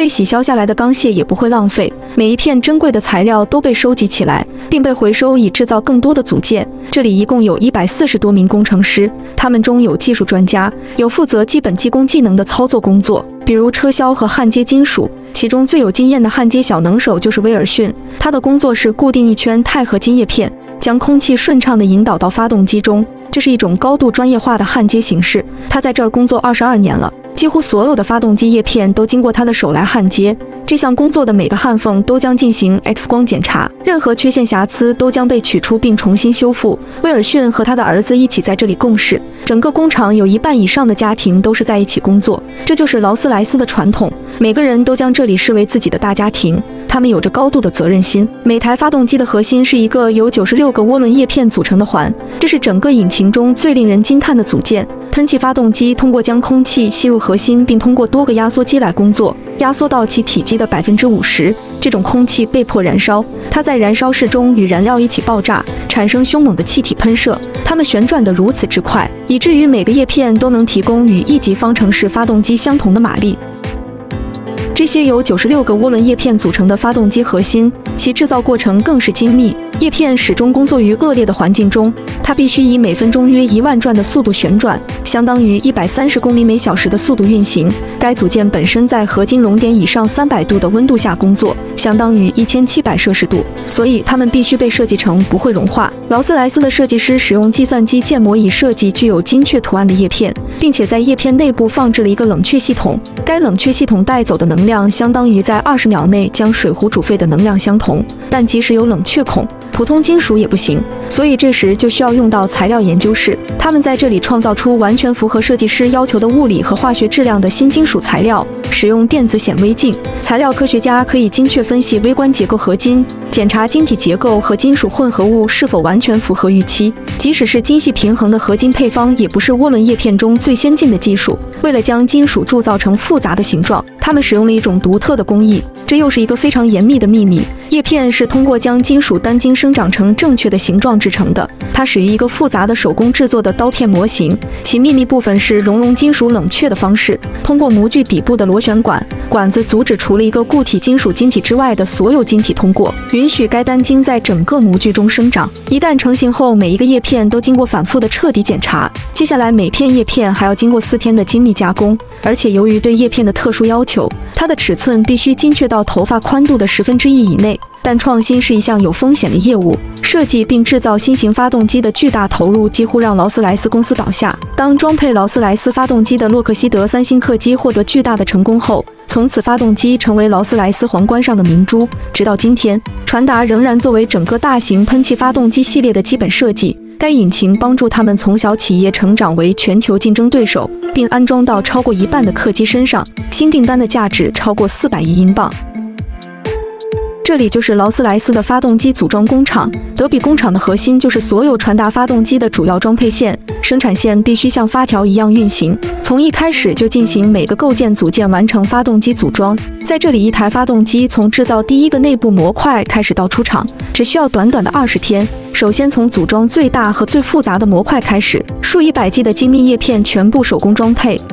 被洗消下来的钢屑也不会浪费，每一片珍贵的材料都被收集起来，并被回收以制造更多的组件。这里一共有一百四十多名工程师，他们中有技术专家，有负责基本技工技能的操作工作，比如车削和焊接金属。其中最有经验的焊接小能手就是威尔逊，他的工作是固定一圈钛合金叶片，将空气顺畅地引导到发动机中。这是一种高度专业化的焊接形式。他在这儿工作二十二年了，几乎所有的发动机叶片都经过他的手来焊接。这项工作的每个焊缝都将进行 X 光检查，任何缺陷瑕疵都将被取出并重新修复。威尔逊和他的儿子一起在这里共事，整个工厂有一半以上的家庭都是在一起工作，这就是劳斯莱斯的传统。每个人都将这里视为自己的大家庭，他们有着高度的责任心。每台发动机的核心是一个由九十六个涡轮叶片组成的环，这是整个引擎中最令人惊叹的组件。喷气发动机通过将空气吸入核心，并通过多个压缩机来工作，压缩到其体积的 百分之五十。这种空气被迫燃烧，它在燃烧室中与燃料一起爆炸，产生凶猛的气体喷射。它们旋转得如此之快，以至于每个叶片都能提供与一级方程式发动机相同的马力。这些由九十六个涡轮叶片组成的发动机核心，其制造过程更是精密。叶片始终工作于恶劣的环境中，它必须以每分钟约一万转的速度旋转，相当于一百三十公里每小时的速度运行。该组件本身在合金熔点以上三百度的温度下工作，相当于一千七百摄氏度，所以它们必须被设计成不会融化。劳斯莱斯的设计师使用计算机建模以设计具有精确图案的叶片，并且在叶片内部放置了一个冷却系统。该冷却系统带走的能量相当于在二十秒内将水壶煮沸的能量相同，但即使有冷却孔，普通金属也不行，所以这时就需要用到材料研究室。他们在这里创造出完全符合设计师要求的物理和化学质量的新金属材料，使用电子显微镜，材料科学家可以精确分析微观结构合金，检查晶体结构和金属混合物是否完全符合预期。即使是精细平衡的合金配方，也不是涡轮叶片中最先进的技术。为了将金属铸造成复杂的形状，他们使用了一种独特的工艺，这又是一个非常严密的秘密。叶片是通过将金属单晶生长成正确的形状制成的，它始于一个复杂的手工制作的刀片模型，其秘密部分是熔融金属冷却的方式。通过模具底部的螺旋管，管子阻止除了一个固体金属晶体之外的所有晶体通过，允许该单晶在整个模具中生长。一旦成型后，每一个叶片都经过反复的彻底检查。接下来每片叶片还要经过四天的精密加工，而且由于对叶片的特殊要求，它的尺寸必须精确到头发宽度的十分之一以内。但创新是一项有风险的业务，设计并制造新型发动机的巨大投入几乎让劳斯莱斯公司倒下。当装配劳斯莱斯发动机的洛克希德三星客机获得巨大的成功后，从此发动机成为劳斯莱斯皇冠上的明珠。直到今天，传达仍然作为整个大型喷气发动机系列的基本设计。该引擎帮助他们从小企业成长为全球竞争对手，并安装到超过一半的客机身上，新订单的价值超过四百亿英镑。这里就是劳斯莱斯的发动机组装工厂。德比工厂的核心就是所有传达发动机的主要装配线，生产线必须像发条一样运行，从一开始就进行每个构件组件完成发动机组装。在这里，一台发动机从制造第一个内部模块开始到出厂，只需要短短的二十天。首先从组装最大和最复杂的模块开始，数以百计的精密叶片全部手工装配。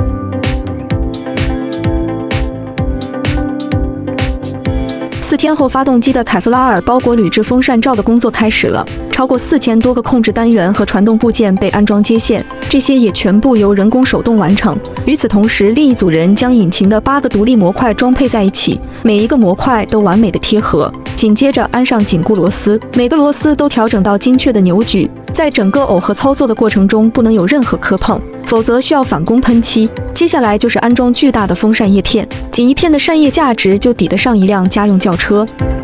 四天后，发动机的凯夫拉尔包裹铝制风扇罩的工作开始了。超过四千多个控制单元和传动部件被安装接线，这些也全部由人工手动完成。与此同时，另一组人将引擎的八个独立模块装配在一起，每一个模块都完美的贴合。紧接着安上紧固螺丝，每个螺丝都调整到精确的扭矩。在整个耦合操作的过程中，不能有任何磕碰，否则需要返工喷漆。接下来就是安装巨大的风扇叶片，仅一片的扇叶价值就抵得上一辆家用轿车。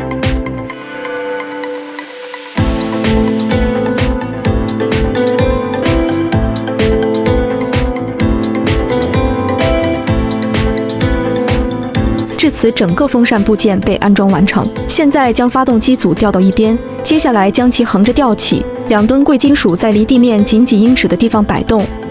至此，整个风扇部件被安装完成。现在将发动机组调到一边，接下来将其横着吊起。两吨贵金属在离地面仅几英尺的地方摆动，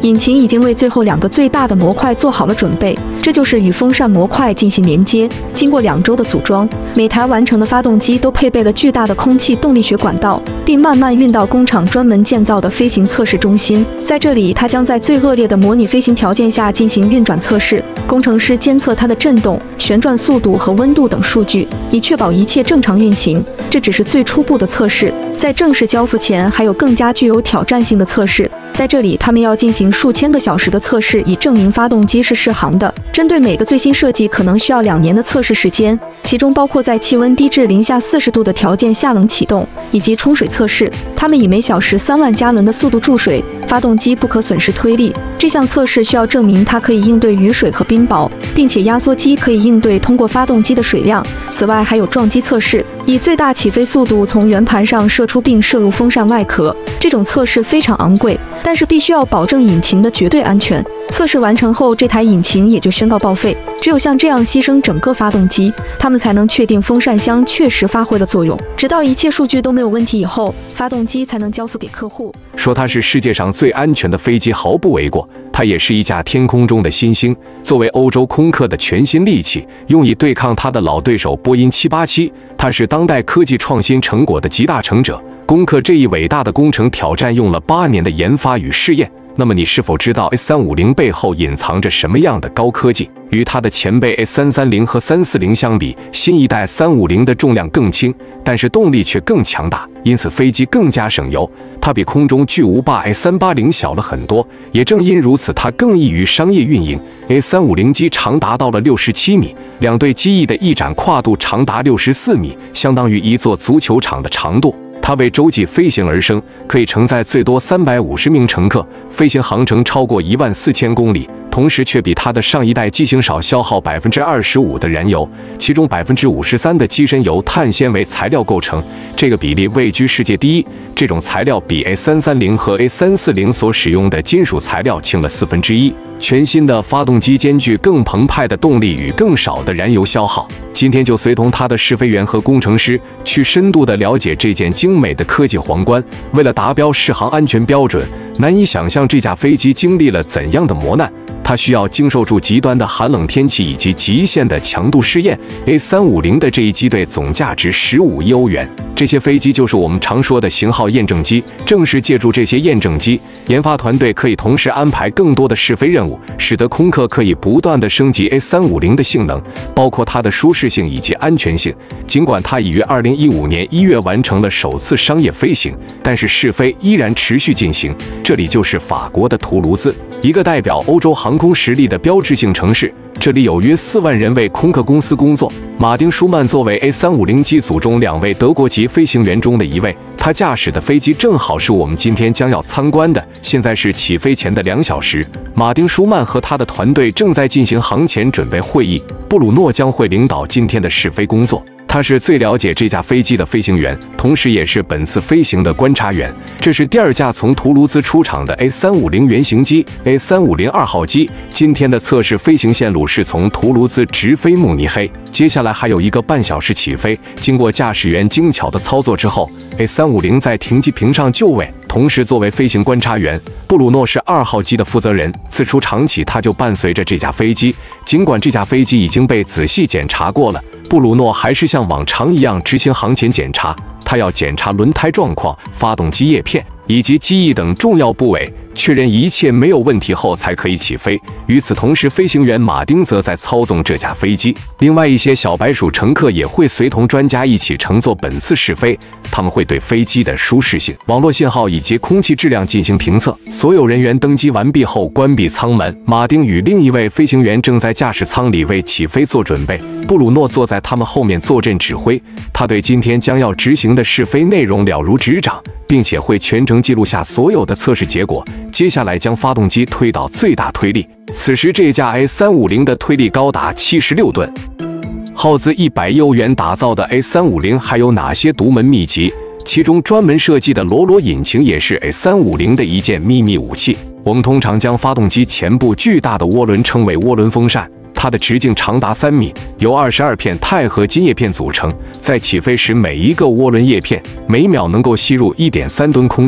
引擎已经为最后两个最大的模块做好了准备，这就是与风扇模块进行连接。经过两周的组装，每台完成的发动机都配备了巨大的空气动力学管道，并慢慢运到工厂专门建造的飞行测试中心。在这里，它将在最恶劣的模拟飞行条件下进行运转测试。工程师监测它的振动、旋转速度和温度等数据，以确保一切正常运行。这只是最初步的测试，在正式交付前，还有更加具有挑战性的测试。在这里，他们要进行数千个小时的测试，以证明发动机是适航的。针对每个最新设计，可能需要两年的测试时间，其中包括在气温低至零下四十度的条件下冷启动，以及冲水测试。他们以每小时三万加仑的速度注水，发动机不可损失推力。这项测试需要证明它可以应对雨水和冰雹，并且压缩机可以应对通过发动机的水量。此外，还有撞击测试，以最大起飞速度从圆盘上射出并射入风扇外壳。这种测试非常昂贵，但是必须要保证引擎的绝对安全。测试完成后，这台引擎也就宣告报废。只有像这样牺牲整个发动机，他们才能确定风扇箱确实发挥了作用。直到一切数据都没有问题以后，发动机才能交付给客户。 说它是世界上最安全的飞机毫不为过，它也是一架天空中的新星。作为欧洲空客的全新利器，用以对抗它的老对手波音七八七，它是当代科技创新成果的集大成者。攻克这一伟大的工程挑战用了八年的研发与试验。那么你是否知道 A 三五零 背后隐藏着什么样的高科技？与它的前辈 A 三三零和三四零相比，新一代三五零的重量更轻，但是动力却更强大，因此飞机更加省油。它比空中巨无霸 A 三八零小了很多，也正因如此，它更易于商业运营。A 三五零机长达到了六十七米，两对机翼的翼展跨度长达六十四米，相当于一座足球场的长度。它为洲际飞行而生，可以承载最多三百五十名乘客，飞行航程超过一万四千公里，同时却比它的上一代机型少消耗百分之二十五的燃油，其中百分之五十三的机身由碳纤维材料构成，这个比例位居世界第一。这种材料比 A 三三零和 A 三四零所使用的金属材料轻了四分之一。全新的发动机兼具更澎湃的动力与更少的燃油消耗。今天就随同他的试飞员和工程师去深度地了解这件精美的科技皇冠。为了达标适航安全标准，难以想象这架飞机经历了怎样的磨难。它需要经受住极端的寒冷天气以及极限的强度试验。A 三五零 的这一机队总价值十五亿欧元。这些飞机就是我们常说的型号验证机。正是借助这些验证机，研发团队可以同时安排更多的试飞任务，使得空客可以不断地升级 A 三五零 的性能，包括它的舒适性以及安全性。尽管它已于二零一五年一月完成了首次商业飞行，但是试飞依然持续进行。这里就是法国的图卢兹，一个代表欧洲航空实力的标志性城市。这里有约四万人为空客公司工作。马丁·舒曼作为 A 三五零 机组中两位德国籍飞行员中的一位，他驾驶的飞机正好是我们今天将要参观的。现在是起飞前的两小时，马丁·舒曼和他的团队正在进行航前准备会议。布鲁诺将会领导今天的试飞工作。他是最了解这架飞机的飞行员，同时也是本次飞行的观察员。这是第二架从图卢兹出厂的 A 三五零 原型机 A 三五零二号机。今天的测试飞行线路是从图卢兹直飞慕尼黑，接下来还有一个半小时起飞。经过驾驶员精巧的操作之后， A 三五零 在停机坪上就位。同时作为飞行观察员，布鲁诺是二号机的负责人。自出厂起，他就伴随着这架飞机。尽管这架飞机已经被仔细检查过了，布鲁诺还是像往常一样执行航前检查。他要检查轮胎状况、发动机叶片以及机翼等重要部位，确认一切没有问题后才可以起飞。与此同时，飞行员马丁则在操纵这架飞机。另外一些小白鼠乘客也会随同专家一起乘坐本次试飞，他们会对飞机的舒适性、网络信号以及空气质量进行评测。所有人员登机完毕后关闭舱门。马丁与另一位飞行员正在驾驶舱里为起飞做准备。布鲁诺坐在他们后面坐镇指挥，他对今天将要执行的试飞内容了如指掌，并且会全程记录下所有的测试结果。接下来将发动机推到最大推力。此时这架 A 三五零 的推力高达七十六吨。耗资一百亿欧元打造的 A 三五零 还有哪些独门秘籍？其中专门设计的罗罗引擎也是 A 三五零 的一件秘密武器。我们通常将发动机前部巨大的涡轮称为涡轮风扇，它的直径长达三米，由二十二片钛合金叶片组成。在起飞时，每一个涡轮叶片每秒能够吸入 一点三吨空气，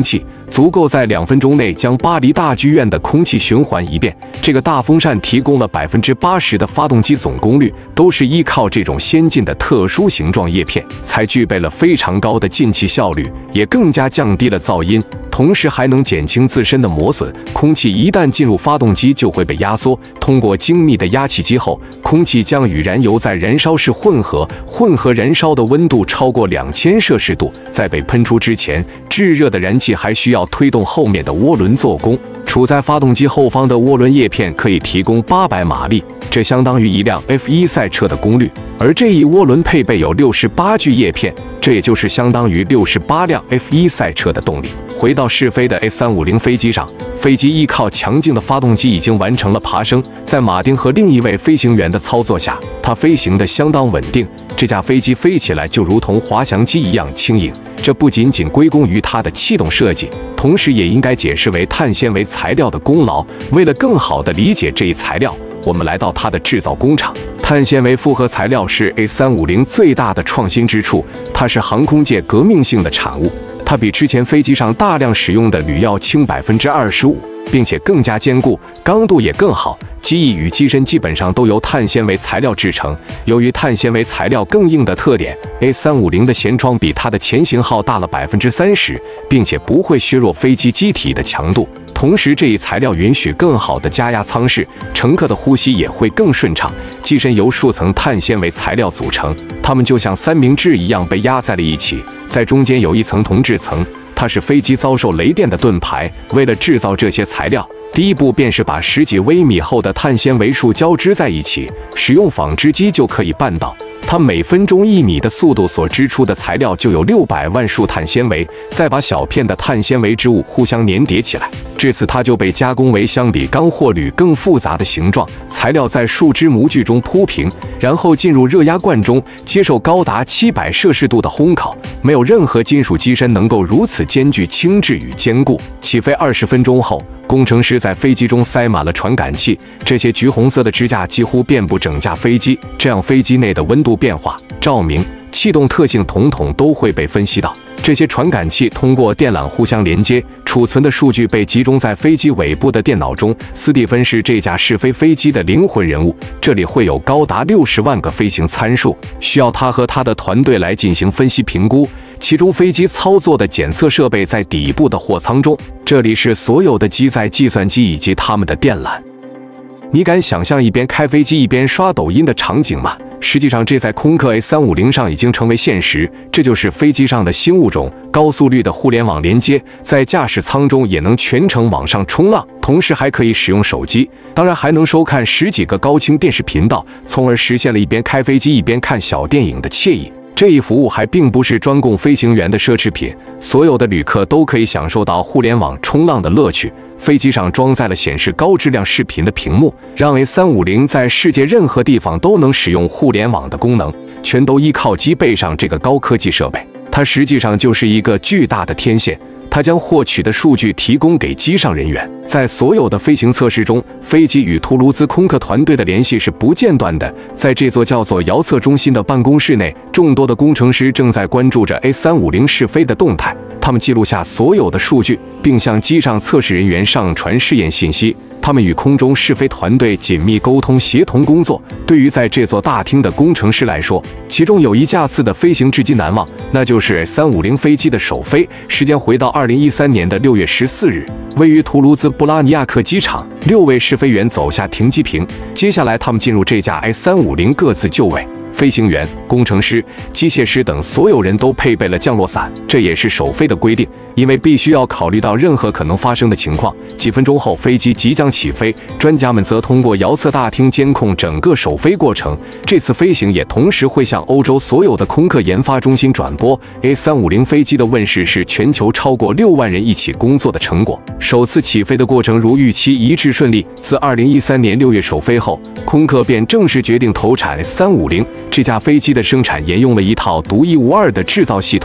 足够在两分钟内将巴黎大剧院的空气循环一遍。这个大风扇提供了百分之八十的发动机总功率，都是依靠这种先进的特殊形状叶片，才具备了非常高的进气效率，也更加降低了噪音，同时还能减轻自身的磨损。空气一旦进入发动机，就会被压缩，通过精密的压气机后，空气将与燃油在燃烧室混合，混合燃烧的温度超过两千摄氏度，在被喷出之前，炙热的燃气还需要推动后面的涡轮做功。处在发动机后方的涡轮叶片可以提供八百马力，这相当于一辆 F 一 赛车的功率。而这一涡轮配备有六十八具叶片，这也就是相当于六十八辆 F 一 赛车的动力。回到试飞的 A 三五零 飞机上，飞机依靠强劲的发动机已经完成了爬升，在马丁和另一位飞行员的操作下，它飞行的相当稳定。这架飞机飞起来就如同滑翔机一样轻盈，这不仅仅归功于它的气动设计，同时也应该解释为碳纤维材料的功劳。为了更好地理解这一材料，我们来到它的制造工厂。碳纤维复合材料是 A 三五零最大的创新之处，它是航空界革命性的产物。它比之前飞机上大量使用的铝要轻百分之二十五，并且更加坚固，刚度也更好。机翼与机身基本上都由碳纤维材料制成。由于碳纤维材料更硬的特点 ，A 三五零的舷窗比它的前型号大了百分之三十，并且不会削弱飞机机体的强度。同时，这一材料允许更好的加压舱室，乘客的呼吸也会更顺畅。机身由数层碳纤维材料组成，它们就像三明治一样被压在了一起，在中间有一层铜制层，它是飞机遭受雷电的盾牌。为了制造这些材料，第一步便是把十几微米厚的碳纤维束交织在一起，使用纺织机就可以办到。它每分钟一米的速度所织出的材料就有六百万束碳纤维，再把小片的碳纤维织物互相粘叠起来，至此它就被加工为相比钢或铝更复杂的形状。材料在树脂模具中铺平，然后进入热压罐中，接受高达七百摄氏度的烘烤。没有任何金属机身能够如此兼具轻质与坚固。起飞二十分钟后，工程师在飞机中塞满了传感器，这些橘红色的支架几乎遍布整架飞机，这样飞机内的温度变化、照明、气动特性统统都会被分析到。这些传感器通过电缆互相连接，储存的数据被集中在飞机尾部的电脑中。斯蒂芬是这架试飞飞机的灵魂人物，这里会有高达六十万个飞行参数，需要他和他的团队来进行分析评估。其中飞机操作的检测设备在底部的货舱中，这里是所有的机载计算机以及它们的电缆。你敢想象一边开飞机一边刷抖音的场景吗？实际上，这在空客 A 三五零上已经成为现实。这就是飞机上的新物种——高速率的互联网连接，在驾驶舱中也能全程网上冲浪，同时还可以使用手机，当然还能收看十几个高清电视频道，从而实现了一边开飞机一边看小电影的惬意。这一服务还并不是专供飞行员的奢侈品，所有的旅客都可以享受到互联网冲浪的乐趣。飞机上装载了显示高质量视频的屏幕，让 A 三五零在世界任何地方都能使用互联网的功能，全都依靠机背上这个高科技设备。它实际上就是一个巨大的天线，它将获取的数据提供给机上人员。在所有的飞行测试中，飞机与图卢兹空客团队的联系是不间断的。在这座叫做遥测中心的办公室内，众多的工程师正在关注着 A 三五零试飞的动态，他们记录下所有的数据，并向机上测试人员上传试验信息。他们与空中试飞团队紧密沟通，协同工作。对于在这座大厅的工程师来说，其中有一架次的飞行至今难忘，那就是 A 三五零飞机的首飞。时间回到二零一三年的六月十四日，位于图卢兹布拉尼亚克机场，六位试飞员走下停机坪，接下来他们进入这架 A 三五零各自就位。飞行员、工程师、机械师等所有人都配备了降落伞，这也是首飞的规定，因为必须要考虑到任何可能发生的情况。几分钟后，飞机即将起飞，专家们则通过遥测大厅监控整个首飞过程。这次飞行也同时会向欧洲所有的空客研发中心转播。A 三五零飞机的问世是全球超过六万人一起工作的成果。首次起飞的过程如预期一致顺利。自二零一三年六月首飞后，空客便正式决定投产 A 三五零。这架飞机的生产沿用了一套独一无二的制造系统，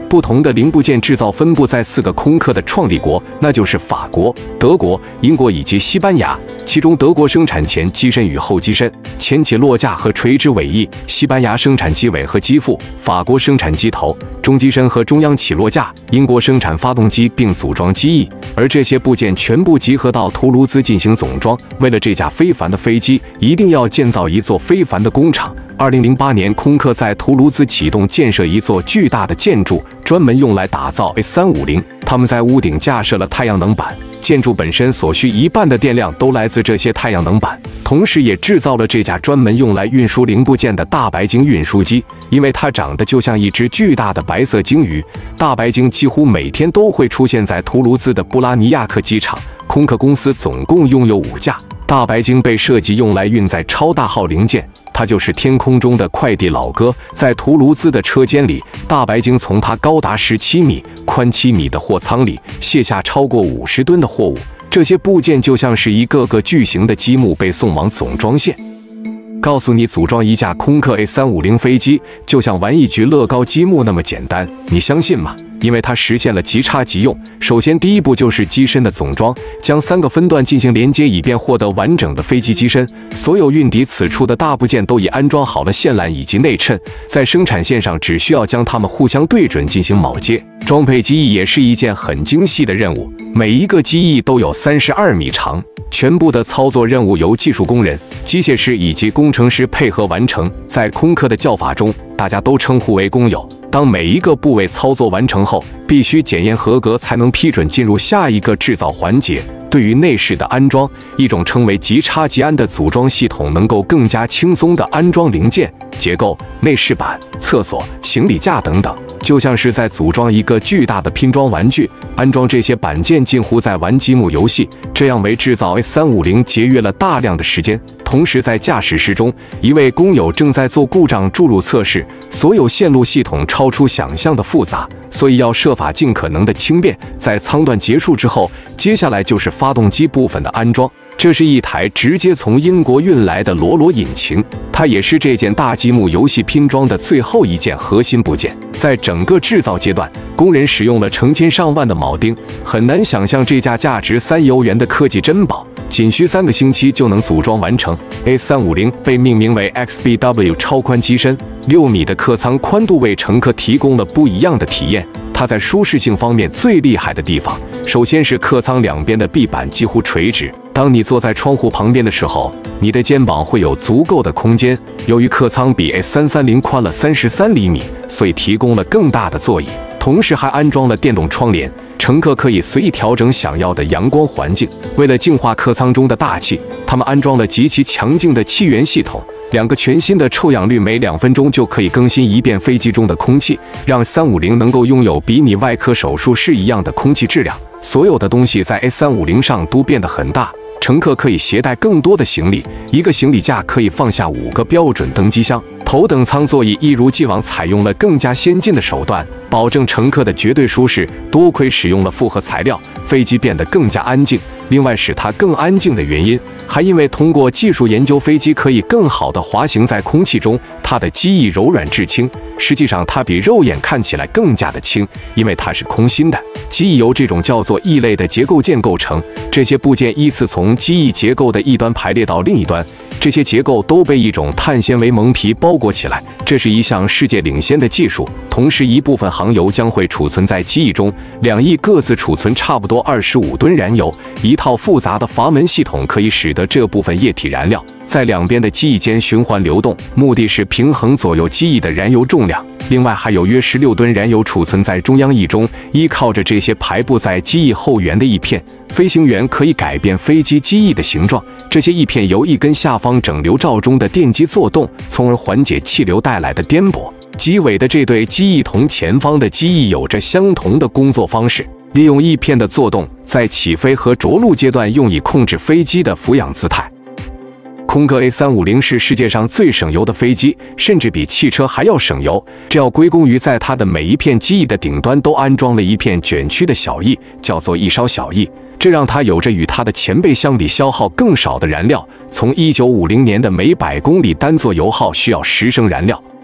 不同的零部件制造分布在四个空客的创立国，那就是法国、德国、英国以及西班牙。其中，德国生产前机身与后机身、前起落架和垂直尾翼；西班牙生产机尾和机腹；法国生产机头、中机身和中央起落架；英国生产发动机并组装机翼。而这些部件全部集合到图卢兹进行总装。为了这架非凡的飞机，一定要建造一座非凡的工厂。二零零八年，空客在图卢兹启动建设一座巨大的建筑，专门用来打造 A 三五零。他们在屋顶架设了太阳能板，建筑本身所需一半的电量都来自这些太阳能板。同时，也制造了这架专门用来运输零部件的大白鲸运输机，因为它长得就像一只巨大的白色鲸鱼。大白鲸几乎每天都会出现在图卢兹的布拉尼亚克机场。空客公司总共拥有五架大白鲸，被设计用来运载超大号零件。它就是天空中的快递老哥。在图卢兹的车间里，大白鲸从它高达十七米、宽七米的货舱里卸下超过五十吨的货物。这些部件就像是一个个巨型的积木被送往总装线。告诉你，组装一架空客 A 三五零飞机就像玩一局乐高积木那么简单，你相信吗？因为它实现了即插即用。首先，第一步就是机身的总装，将三个分段进行连接，以便获得完整的飞机机身。所有运抵此处的大部件都已安装好了线缆以及内衬，在生产线上只需要将它们互相对准进行铆接。装配机翼也是一件很精细的任务，每一个机翼都有三十二米长。全部的操作任务由技术工人、机械师以及工程师配合完成。在空客的叫法中，大家都称呼为工友。当每一个部位操作完成后，必须检验合格才能批准进入下一个制造环节。对于内饰的安装，一种称为即插即安的组装系统能够更加轻松地安装零件、结构、内饰板、厕所、行李架等等，就像是在组装一个巨大的拼装玩具。安装这些板件近乎在玩积木游戏，这样为制造 A 三五零节约了大量的时间。同时，在驾驶室中，一位工友正在做故障注入测试，所有线路系统超出想象的复杂，所以要设法尽可能的轻便。在舱段结束之后，接下来就是发动机部分的安装。这是一台直接从英国运来的罗罗引擎，它也是这件大积木游戏拼装的最后一件核心部件。在整个制造阶段，工人使用了成千上万的铆钉，很难想象这架价值三亿欧元的科技珍宝仅需三个星期就能组装完成。 A 三五零 被命名为 X B W 超宽机身，六米的客舱宽度为乘客提供了不一样的体验。它在舒适性方面最厉害的地方，首先是客舱两边的壁板几乎垂直，当你坐在窗户旁边的时候，你的肩膀会有足够的空间。由于客舱比 A 三三零宽了三十三厘米，所以提供了更大的座椅，同时还安装了电动窗帘，乘客可以随意调整想要的阳光环境。为了净化客舱中的大气，他们安装了极其强劲的气源系统。两个全新的臭氧滤每两分钟就可以更新一遍飞机中的空气，让三五零能够拥有比你外科手术室一样的空气质量。所有的东西在 A 三五零上都变得很大，乘客可以携带更多的行李，一个行李架可以放下五个标准登机箱。头等舱座椅一如既往采用了更加先进的手段，保证乘客的绝对舒适。多亏使用了复合材料，飞机变得更加安静。另外，使它更安静的原因，还因为通过技术研究，飞机可以更好地滑行在空气中。它的机翼柔软至轻，实际上它比肉眼看起来更加的轻，因为它是空心的。机翼由这种叫做翼类的结构件构成，这些部件依次从机翼结构的一端排列到另一端，这些结构都被一种碳纤维蒙皮包裹起来，这是一项世界领先的技术。同时，一部分航油将会储存在机翼中，两翼各自储存差不多二十五吨燃油。一套复杂的阀门系统可以使得这部分液体燃料在两边的机翼间循环流动，目的是平衡左右机翼的燃油重量。另外，还有约十六吨燃油储存在中央翼中。依靠着这些排布在机翼后缘的翼片，飞行员可以改变飞机机翼的形状。这些翼片由一根下方整流罩中的电机作动，从而缓解气流带来的颠簸。机尾的这对机翼同前方的机翼有着相同的工作方式，利用翼片的作动，在起飞和着陆阶段用以控制飞机的俯仰姿态。空客 A 三五零 是世界上最省油的飞机，甚至比汽车还要省油。这要归功于在它的每一片机翼的顶端都安装了一片卷曲的小翼，叫做翼梢小翼，这让它有着与它的前辈相比消耗更少的燃料。从一九五零年的每百公里单座油耗需要十升燃料，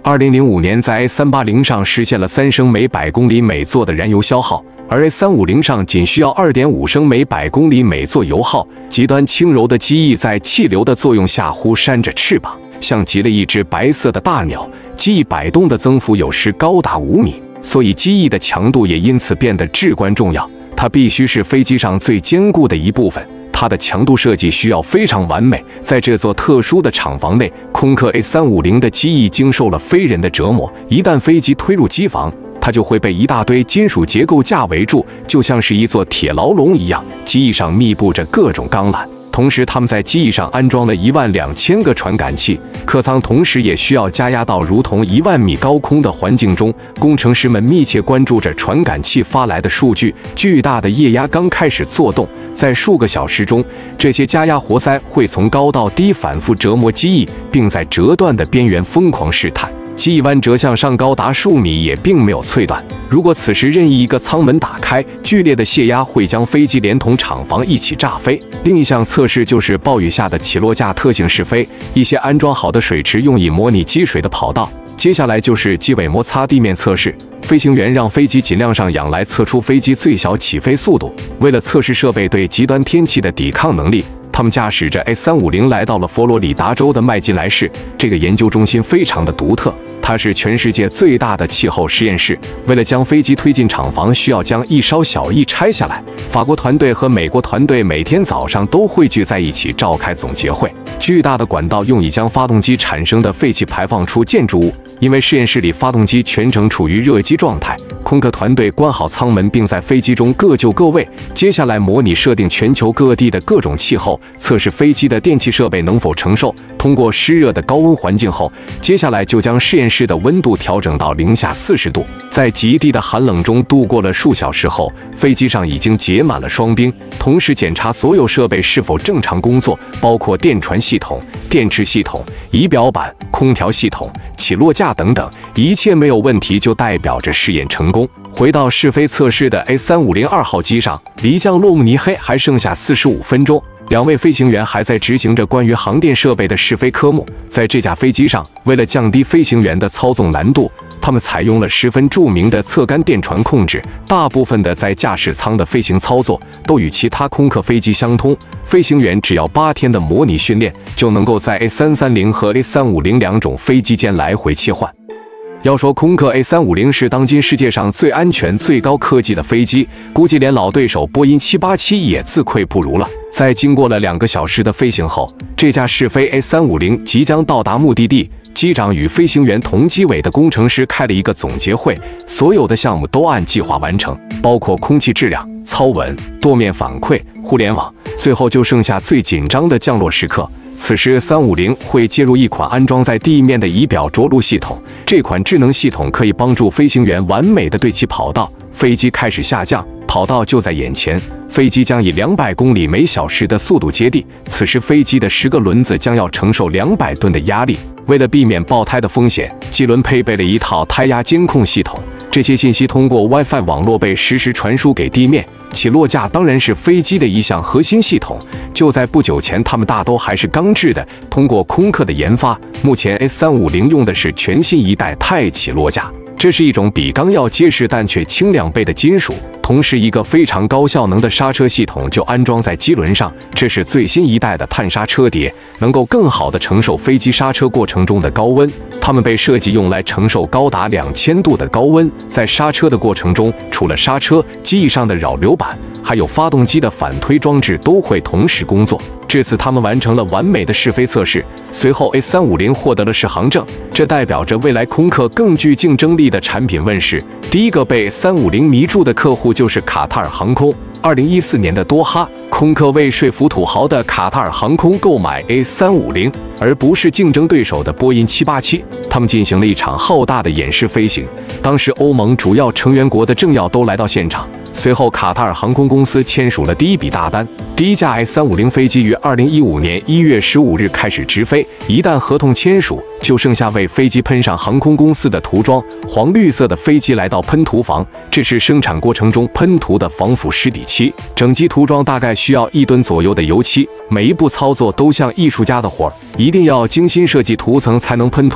二零零五年在 A 三八零上实现了三升每百公里每座的燃油消耗，而 A 三五零上仅需要 二点五升每百公里每座油耗。极端轻柔的机翼在气流的作用下忽扇着翅膀，像极了一只白色的大鸟。机翼摆动的增幅有时高达五米，所以机翼的强度也因此变得至关重要。它必须是飞机上最坚固的一部分。它的强度设计需要非常完美，在这座特殊的厂房内，空客 A 三五零的机翼经受了非人的折磨。一旦飞机推入机房，它就会被一大堆金属结构架围住，就像是一座铁牢笼一样。机翼上密布着各种钢缆，同时他们在机翼上安装了一万两千个传感器。客舱同时也需要加压到如同一万米高空的环境中，工程师们密切关注着传感器发来的数据。巨大的液压缸开始作动，在数个小时中，这些加压活塞会从高到低反复折磨机翼，并在折断的边缘疯狂试探。机翼弯折向上高达数米，也并没有脆断。如果此时任意一个舱门打开，剧烈的泄压会将飞机连同厂房一起炸飞。另一项测试就是暴雨下的起落架特性试飞，一些安装好的水池用以模拟积水的跑道。接下来就是机尾摩擦地面测试，飞行员让飞机尽量上仰来测出飞机最小起飞速度。为了测试设备对极端天气的抵抗能力，他们驾驶着 A 三五零来到了佛罗里达州的麦金莱市。这个研究中心非常的独特，它是全世界最大的气候实验室。为了将飞机推进厂房，需要将一艘小翼拆下来。法国团队和美国团队每天早上都汇聚在一起召开总结会。巨大的管道用以将发动机产生的废气排放出建筑物。因为实验室里发动机全程处于热机状态，空客团队关好舱门，并在飞机中各就各位。接下来模拟设定全球各地的各种气候，测试飞机的电气设备能否承受。通过湿热的高温环境后，接下来就将实验室的温度调整到零下四十度。在极地的寒冷中度过了数小时后，飞机上已经结满了霜冰。同时检查所有设备是否正常工作，包括电传系统、电池系统、仪表板、空调系统、起落架等等，一切没有问题就代表着试验成功。回到试飞测试的 A 三五零二号机上，离降落慕尼黑还剩下四十五分钟。两位飞行员还在执行着关于航电设备的试飞科目。在这架飞机上，为了降低飞行员的操纵难度，他们采用了十分著名的侧杆电传控制。大部分的在驾驶舱的飞行操作都与其他空客飞机相通。飞行员只要八天的模拟训练，就能够在 A 三三零和 A 三五零两种飞机间来回切换。要说空客 A 三五零是当今世界上最安全、最高科技的飞机，估计连老对手波音七八七也自愧不如了。在经过了两个小时的飞行后，这架试飞 A 三五零即将到达目的地。机长与飞行员同机尾的工程师开了一个总结会，所有的项目都按计划完成，包括空气质量、操稳、多面反馈、互联网。最后就剩下最紧张的降落时刻。此时三五零会接入一款安装在地面的仪表着陆系统，这款智能系统可以帮助飞行员完美的对齐跑道。飞机开始下降，跑道就在眼前，飞机将以两百公里每小时的速度接地。此时飞机的十个轮子将要承受两百吨的压力。为了避免爆胎的风险，机轮配备了一套胎压监控系统，这些信息通过 WiFi 网络被实时传输给地面。起落架当然是飞机的一项核心系统，就在不久前，它们大都还是钢制的。通过空客的研发，目前 A 三五零用的是全新一代钛起落架，这是一种比钢要结实但却轻两倍的金属。同时，一个非常高效能的刹车系统就安装在机轮上，这是最新一代的碳刹车碟，能够更好地承受飞机刹车过程中的高温。它们被设计用来承受高达两千度的高温。在刹车的过程中，除了刹车，机翼上的扰流板还有发动机的反推装置都会同时工作。至此，他们完成了完美的试飞测试。随后 A 三五零获得了适航证，这代表着未来空客更具竞争力的产品问世。第一个被三五零迷住的客户就是卡塔尔航空。二零一四年的多哈，空客为说服土豪的卡塔尔航空购买 A 三五零，而不是竞争对手的波音七八七。他们进行了一场浩大的演示飞行，当时欧盟主要成员国的政要都来到现场。随后，卡塔尔航空公司签署了第一笔大单，第一架 A 三五零飞机于二零一五年一月十五日开始直飞。一旦合同签署，就剩下为飞机喷上航空公司的涂装。黄绿色的飞机来到喷涂房，这是生产过程中喷涂的防腐湿底漆。整机涂装大概需要一吨左右的油漆，每一步操作都像艺术家的活儿，一定要精心设计涂层才能喷涂好航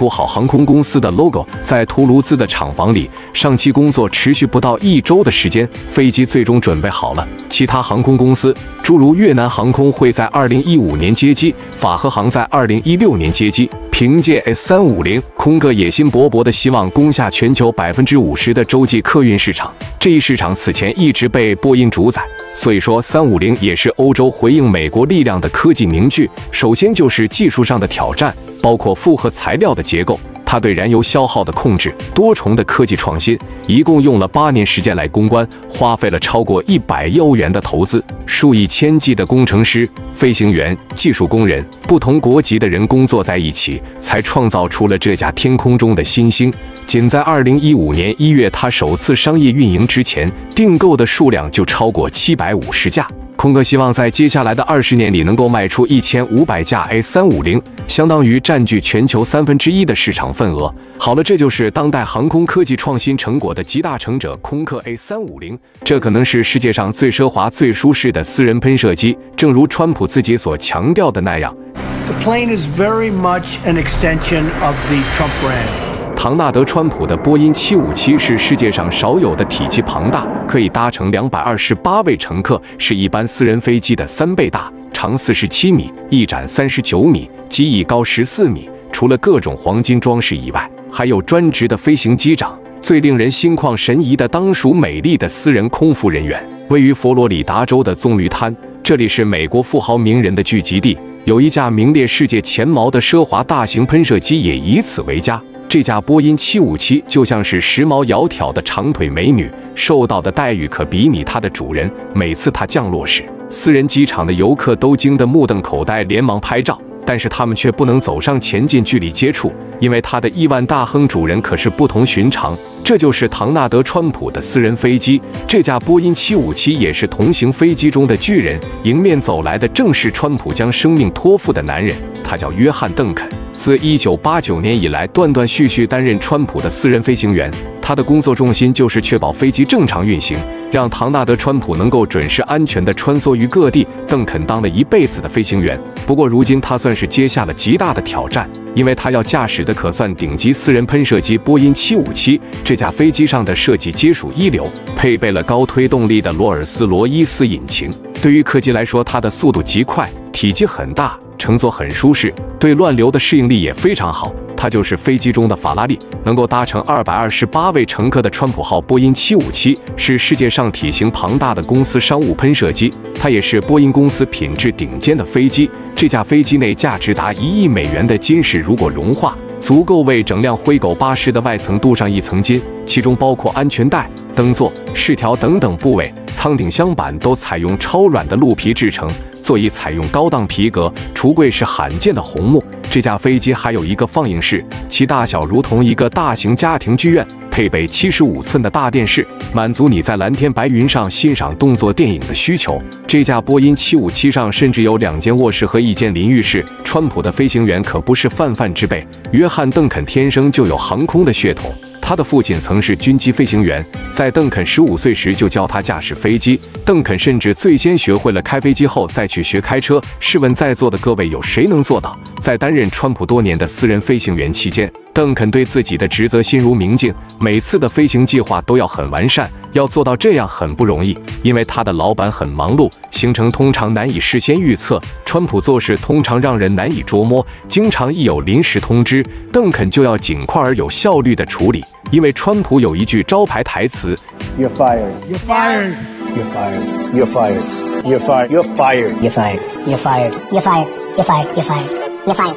空公司的 logo。在图卢兹的厂房里，上期工作持续不到一周的时间，飞机最终准备好了。其他航空公司，诸如越南航空会在二零一五年接机，法和航在二零一六年接机。凭借 S 三五零，空客野心勃勃地希望攻下全球百分之五十的洲际客运市场。这一市场此前一直被波音主宰，所以说三五零也是欧洲回应美国力量的科技凝聚。首先就是技术上的挑战，包括复合材料的结构。它对燃油消耗的控制，多重的科技创新，一共用了八年时间来攻关，花费了超过一百亿欧元的投资，数以千计的工程师、飞行员、技术工人，不同国籍的人工作在一起，才创造出了这架天空中的新星。仅在二零一五年一月，它首次商业运营之前，订购的数量就超过七百五十架。空客希望在接下来的二十年里能够卖出一千五百架 A 三五零，相当于占据全球三分之一的市场份额。好了，这就是当代航空科技创新成果的集大成者——空客 A 三五零。这可能是世界上最奢华、最舒适的私人喷射机，正如川普自己所强调的那样。 The plane is very much an extension of the Trump brand. 唐纳德·川普的波音七五七是世界上少有的体积庞大，可以搭乘两百二十八位乘客，是一般私人飞机的三倍大，长四十七米，翼展三十九米，机翼高十四米。除了各种黄金装饰以外，还有专职的飞行机长。最令人心旷神怡的当属美丽的私人空服人员。位于佛罗里达州的棕榈滩，这里是美国富豪名人的聚集地，有一架名列世界前茅的奢华大型喷射机也以此为家。这架波音七五七就像是时髦窈窕的长腿美女，受到的待遇可比拟它的主人。每次它降落时，私人机场的游客都惊得目瞪口呆，连忙拍照，但是他们却不能走上前近距离接触，因为它的亿万大亨主人可是不同寻常。这就是唐纳德·川普的私人飞机。这架波音七五七也是同行飞机中的巨人。迎面走来的正是川普将生命托付的男人，他叫约翰·邓肯。自一九八九年以来，断断续续担任川普的私人飞行员。他的工作重心就是确保飞机正常运行，让唐纳德·川普能够准时安全地穿梭于各地。邓肯当了一辈子的飞行员，不过如今他算是接下了极大的挑战，因为他要驾驶的可算顶级私人喷射机波音七五七。这架飞机上的设计皆属一流，配备了高推动力的罗尔斯罗伊斯引擎。对于客机来说，它的速度极快，体积很大，乘坐很舒适，对乱流的适应力也非常好。它就是飞机中的法拉利。能够搭乘二百二十八位乘客的川普号波音七五七是世界上体型庞大的公司商务喷射机，它也是波音公司品质顶尖的飞机。这架飞机内价值达一亿美元的金饰如果融化，足够为整辆灰狗巴士的外层镀上一层金，其中包括安全带、灯座、饰条等等部位。舱顶箱板都采用超软的鹿皮制成，座椅采用高档皮革，橱柜是罕见的红木。这架飞机还有一个放映室，其大小如同一个大型家庭剧院，配备七十五寸的大电视，满足你在蓝天白云上欣赏动作电影的需求。这架波音七五七上甚至有两间卧室和一间淋浴室。川普的飞行员可不是泛泛之辈，约翰·邓肯天生就有航空的血统。他的父亲曾是军机飞行员，在邓肯十五岁时就教他驾驶飞机。邓肯甚至最先学会了开飞机后再去学开车。试问在座的各位，有谁能做到？在担任川普多年的私人飞行员期间，邓肯对自己的职责心如明镜，每次的飞行计划都要很完善。要做到这样很不容易，因为他的老板很忙碌，行程通常难以事先预测。川普做事通常让人难以捉摸，经常一有临时通知，邓肯就要尽快而有效率地处理。因为川普有一句招牌台词 You're fired. You're fired. You're fired. You're fired. You're fired. You're fired. You're fired. You're fired. You're fired. You're fired. You're fired. You're fired.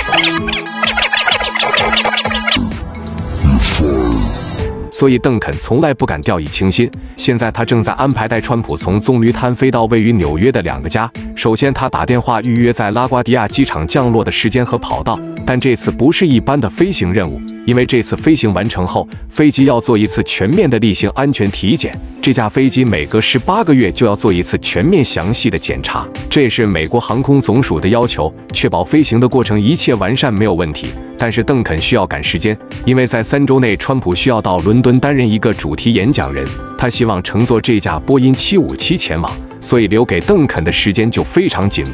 所以邓肯从来不敢掉以轻心。现在他正在安排带川普从棕榈滩飞到位于纽约的两个家。首先，他打电话预约在拉瓜迪亚机场降落的时间和跑道，但这次不是一般的飞行任务，因为这次飞行完成后，飞机要做一次全面的例行安全体检。这架飞机每隔十八个月就要做一次全面详细的检查，这也是美国航空总署的要求，确保飞行的过程一切完善没有问题。但是邓肯需要赶时间，因为在三周内，川普需要到伦敦担任一个主题演讲人，他希望乘坐这架波音七五七前往，所以留给邓肯的时间就非常紧迫了。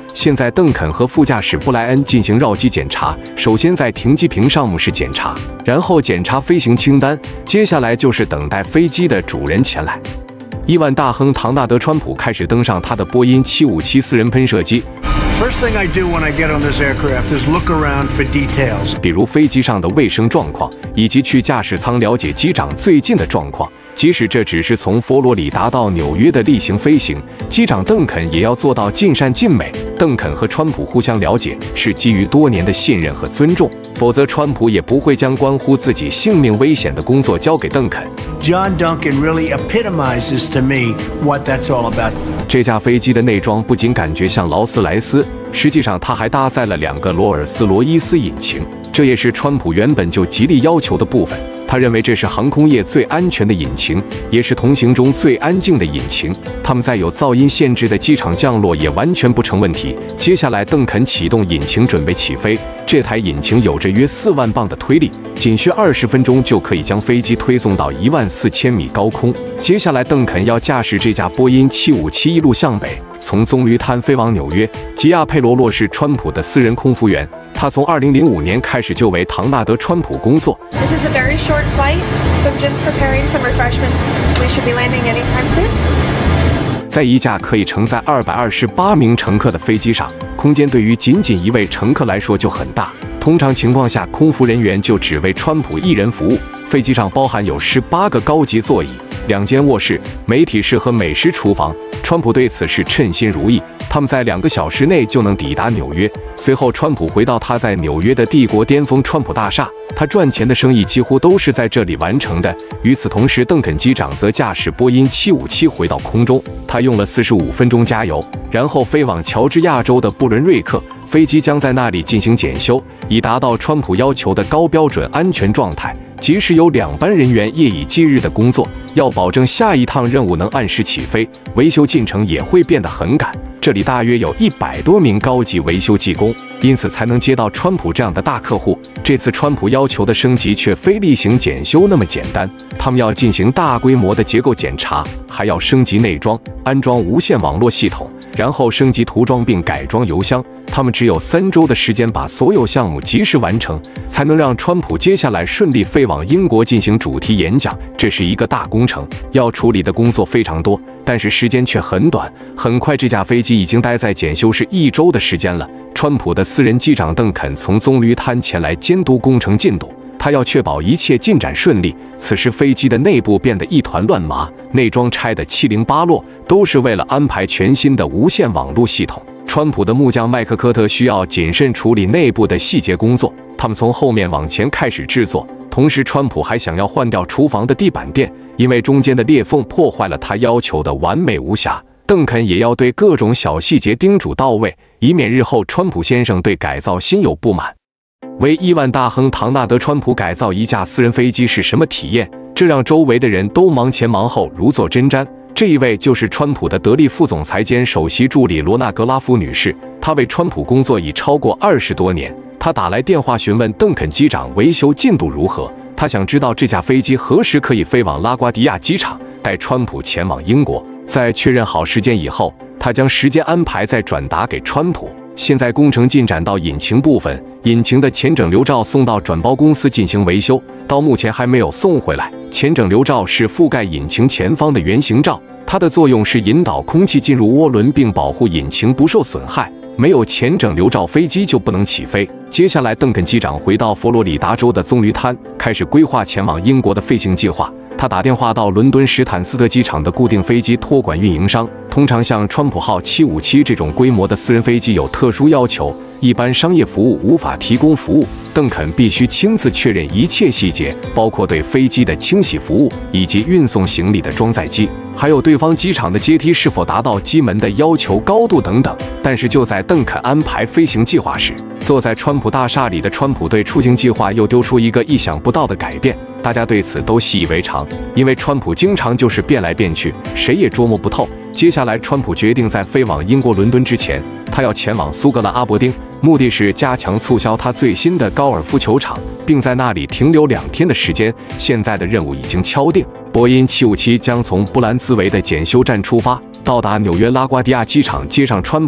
现在邓肯和副驾驶布莱恩进行绕机检查，首先在停机坪上目视检查，然后检查飞行清单，接下来就是等待飞机的主人前来。亿万大亨唐纳德·川普开始登上他的波音七五七私人喷射机。 First thing I do when I get on this aircraft is look around for details. 比如飞机上的卫生状况，以及去驾驶舱了解机长最近的状况。即使这只是从佛罗里达到纽约的例行飞行，机长邓肯也要做到尽善尽美。邓肯和川普互相了解，是基于多年的信任和尊重，否则川普也不会将关乎自己性命危险的工作交给邓肯。 John Duncan really epitomizes to me what that's all about. 这架飞机的内装不仅感觉像劳斯莱斯，实际上它还搭载了两个罗尔斯罗伊斯引擎，这也是川普原本就极力要求的部分。他认为这是航空业最安全的引擎，也是同行中最安静的引擎。他们在有噪音限制的机场降落也完全不成问题。接下来，邓肯启动引擎准备起飞。这台引擎有着约四万磅的推力，仅需二十分钟就可以将飞机推送到一万四千米高空。接下来，邓肯要驾驶这架波音七五七一路向北，从棕榈滩飞往纽约。吉亚佩罗洛是川普的私人空服员，他从二零零五年开始就为唐纳德·川普工作。 This is a very short flight, so I'm just preparing some refreshments. We should be landing anytime soon. 在一架可以承载二百二十八名乘客的飞机上，空间对于仅仅一位乘客来说就很大。通常情况下，空服人员就只为川普一人服务。飞机上包含有十八个高级座椅、两间卧室、媒体室和美食厨房。川普对此是称心如意。他们在两个小时内就能抵达纽约。随后，川普回到他在纽约的帝国巅峰川普大厦，他赚钱的生意几乎都是在这里完成的。与此同时，邓肯机长则驾驶波音七五七回到空中，他用了四十五分钟加油，然后飞往乔治亚州的布伦瑞克。飞机将在那里进行检修，以达到川普要求的高标准安全状态。即使有两班人员夜以继日的工作，要保证下一趟任务能按时起飞，维修进程也会变得很赶。这里大约有一百多名高级维修技工，因此才能接到川普这样的大客户。这次川普要求的升级却非例行检修那么简单，他们要进行大规模的结构检查，还要升级内装，安装无线网络系统，然后升级涂装并改装油箱。他们只有三周的时间把所有项目及时完成，才能让川普接下来顺利飞往英国进行主题演讲。这是一个大工程，要处理的工作非常多，但是时间却很短。很快，这架飞机已经待在检修室一周的时间了。川普的私人机长邓肯从棕榈滩前来监督工程进度，他要确保一切进展顺利。此时，飞机的内部变得一团乱麻，内装拆得七零八落，都是为了安排全新的无线网络系统。川普的木匠麦克科特需要谨慎处理内部的细节工作，他们从后面往前开始制作。同时，川普还想要换掉厨房的地板垫，因为中间的裂缝破坏了他要求的完美无瑕。邓肯也要对各种小细节叮嘱到位，以免日后川普先生对改造心有不满。为亿万大亨唐纳德·川普改造一架私人飞机是什么体验？这让周围的人都忙前忙后，如坐针毡。这一位就是川普的得力副总裁兼首席助理罗娜·格拉夫女士，她为川普工作已超过二十多年。她打来电话询问邓肯机长维修进度如何，她想知道这架飞机何时可以飞往拉瓜迪亚机场，带川普前往英国。在确认好时间以后，她将时间安排再转达给川普。现在工程进展到引擎部分，引擎的前整流罩送到转包公司进行维修，到目前还没有送回来。前整流罩是覆盖引擎前方的圆形罩，它的作用是引导空气进入涡轮并保护引擎不受损害。没有前整流罩，飞机就不能起飞。接下来，邓肯机长回到佛罗里达州的棕榈滩，开始规划前往英国的飞行计划。他打电话到伦敦史坦斯特机场的固定飞机托管运营商，通常像川普号七五七这种规模的私人飞机有特殊要求，一般商业服务无法提供服务。邓肯必须亲自确认一切细节，包括对飞机的清洗服务，以及运送行李的装载机，还有对方机场的阶梯是否达到机门的要求高度等等。但是就在邓肯安排飞行计划时，坐在川普大厦里的川普对出行计划又丢出一个意想不到的改变。大家对此都习以为常，因为川普经常就是变来变去，谁也捉摸不透。接下来，川普决定在飞往英国伦敦之前，他要前往苏格兰阿伯丁，目的是加强促销他最新的高尔夫球场，并在那里停留两天的时间。现在的任务已经敲定，波音七五七将从布兰兹维的检修站出发，到达纽约拉瓜迪亚机场接上川普。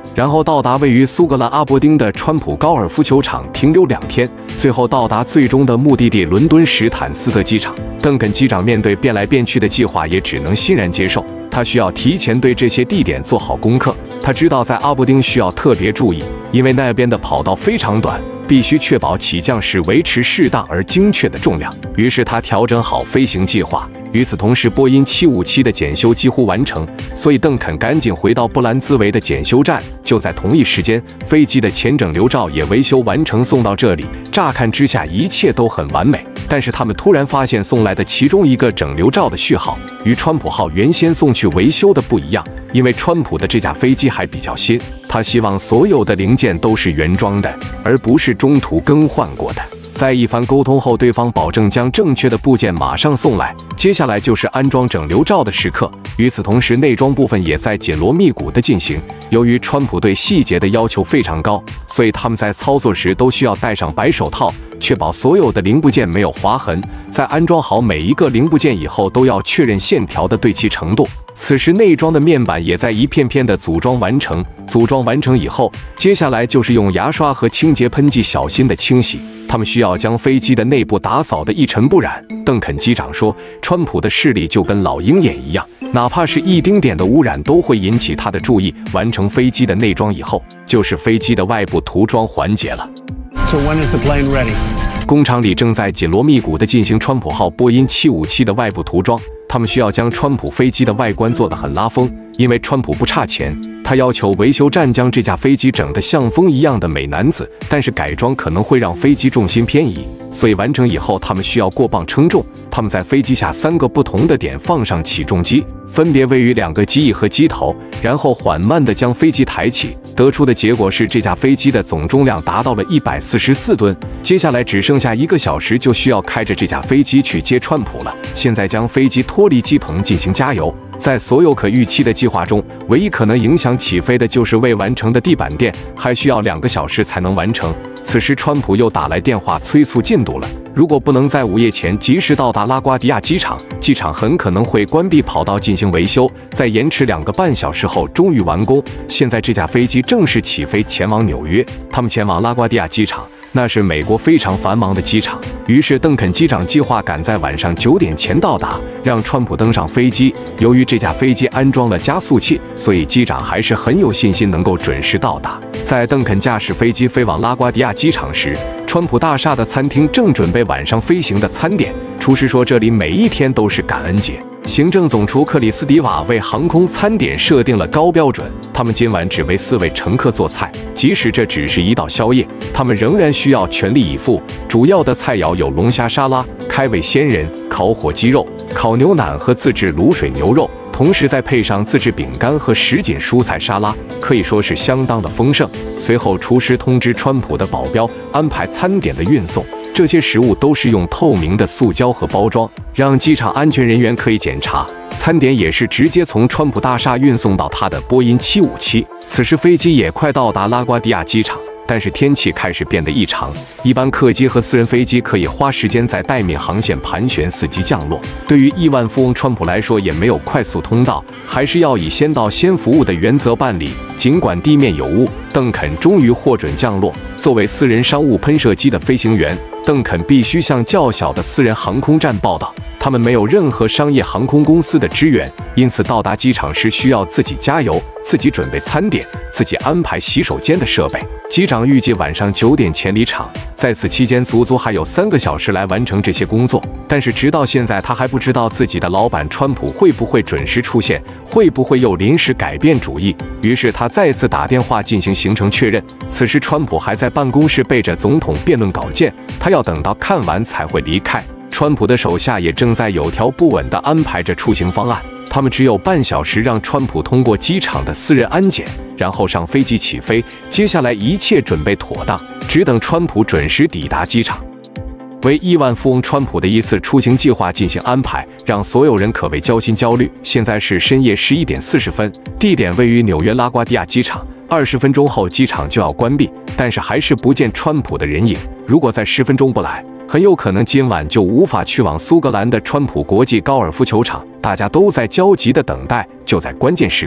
然后到达位于苏格兰阿伯丁的川普高尔夫球场停留两天，最后到达最终的目的地伦敦史坦斯特机场。邓肯机长面对变来变去的计划，也只能欣然接受。他需要提前对这些地点做好功课。他知道在阿伯丁需要特别注意，因为那边的跑道非常短，必须确保起降时维持适当而精确的重量。于是他调整好飞行计划。与此同时，波音七五七的检修几乎完成，所以邓肯赶紧回到布兰兹维的检修站。就在同一时间，飞机的前整流罩也维修完成，送到这里。乍看之下，一切都很完美。但是他们突然发现送来的其中一个整流罩的序号与川普号原先送去维修的不一样，因为川普的这架飞机还比较新，他希望所有的零件都是原装的，而不是中途更换过的。在一番沟通后，对方保证将正确的部件马上送来，接下来就是安装整流罩的时刻。与此同时，内装部分也在紧锣密鼓地进行。由于川普对细节的要求非常高，所以他们在操作时都需要戴上白手套，确保所有的零部件没有划痕。在安装好每一个零部件以后，都要确认线条的对齐程度。此时内装的面板也在一片片的组装完成。组装完成以后，接下来就是用牙刷和清洁喷剂小心的清洗。他们需要将飞机的内部打扫得一尘不染。邓肯机长说，川普的视力就跟老鹰眼一样，哪怕是一丁点的污染都会引起他的注意。完成飞机的内装以后，就是飞机的外部涂装环节了。 So when is the plane ready? 工厂里正在紧锣密鼓地进行川普号波音七五七的外部涂装，他们需要将川普飞机的外观做得很拉风，因为川普不差钱，他要求维修站将这架飞机整得像风一样的美男子，但是改装可能会让飞机重心偏移，所以完成以后他们需要过磅称重。他们在飞机下三个不同的点放上起重机，分别位于两个机翼和机头，然后缓慢地将飞机抬起。得出的结果是，这架飞机的总重量达到了一百四十四吨。接下来只剩下一个小时就需要开着这架飞机去接川普了。现在将飞机脱离机棚进行加油。在所有可预期的计划中，唯一可能影响起飞的就是未完成的地板垫，还需要两个小时才能完成。此时川普又打来电话催促进度了，如果不能在午夜前及时到达拉瓜迪亚机场，机场很可能会关闭跑道进行维修，在延迟两个半小时后终于完工。现在这架飞机正式起飞前往纽约，他们前往拉瓜迪亚机场，那是美国非常繁忙的机场。于是邓肯机长计划赶在晚上九点前到达，让川普登上飞机。由于这架飞机安装了加速器，所以机长还是很有信心能够准时到达。在邓肯驾驶飞机飞往拉瓜迪亚机场时，川普大厦的餐厅正准备晚上飞行的餐点。厨师说，这里每一天都是感恩节。行政总厨克里斯蒂瓦为航空餐点设定了高标准，他们今晚只为四位乘客做菜，即使这只是一道宵夜，他们仍然需要全力以赴。主要的菜肴有龙虾沙拉、开胃鲜仁、烤火鸡肉、烤牛腩和自制卤水牛肉，同时再配上自制饼干和什锦蔬菜沙拉，可以说是相当的丰盛。随后，厨师通知川普的保镖安排餐点的运送，这些食物都是用透明的塑胶盒包装，让机场安全人员可以检查。餐点也是直接从川普大厦运送到他的波音七五七。此时飞机也快到达拉瓜迪亚机场，但是天气开始变得异常。一般客机和私人飞机可以花时间在待命航线盘旋伺机降落，对于亿万富翁川普来说也没有快速通道，还是要以先到先服务的原则办理。尽管地面有雾，邓肯终于获准降落。作为私人商务喷射机的飞行员，邓肯必须向较小的私人航空站报到，他们没有任何商业航空公司的支援，因此到达机场时需要自己加油，自己准备餐点，自己安排洗手间的设备。机长预计晚上九点前离场，在此期间足足还有三个小时来完成这些工作。但是直到现在，他还不知道自己的老板川普会不会准时出现，会不会又临时改变主意。于是他再次打电话进行行程确认。此时川普还在办公室背着总统辩论稿件，他要等到看完才会离开。川普的手下也正在有条不紊地安排着出行方案，他们只有半小时让川普通过机场的私人安检，然后上飞机起飞。接下来一切准备妥当，只等川普准时抵达机场。为亿万富翁川普的一次出行计划进行安排，让所有人可谓焦心焦虑。现在是深夜十一点四十分，地点位于纽约拉瓜迪亚机场。二十分钟后机场就要关闭，但是还是不见川普的人影。如果在十分钟不来，很有可能今晚就无法去往苏格兰的川普国际高尔夫球场。大家都在焦急地等待。就在关键时刻，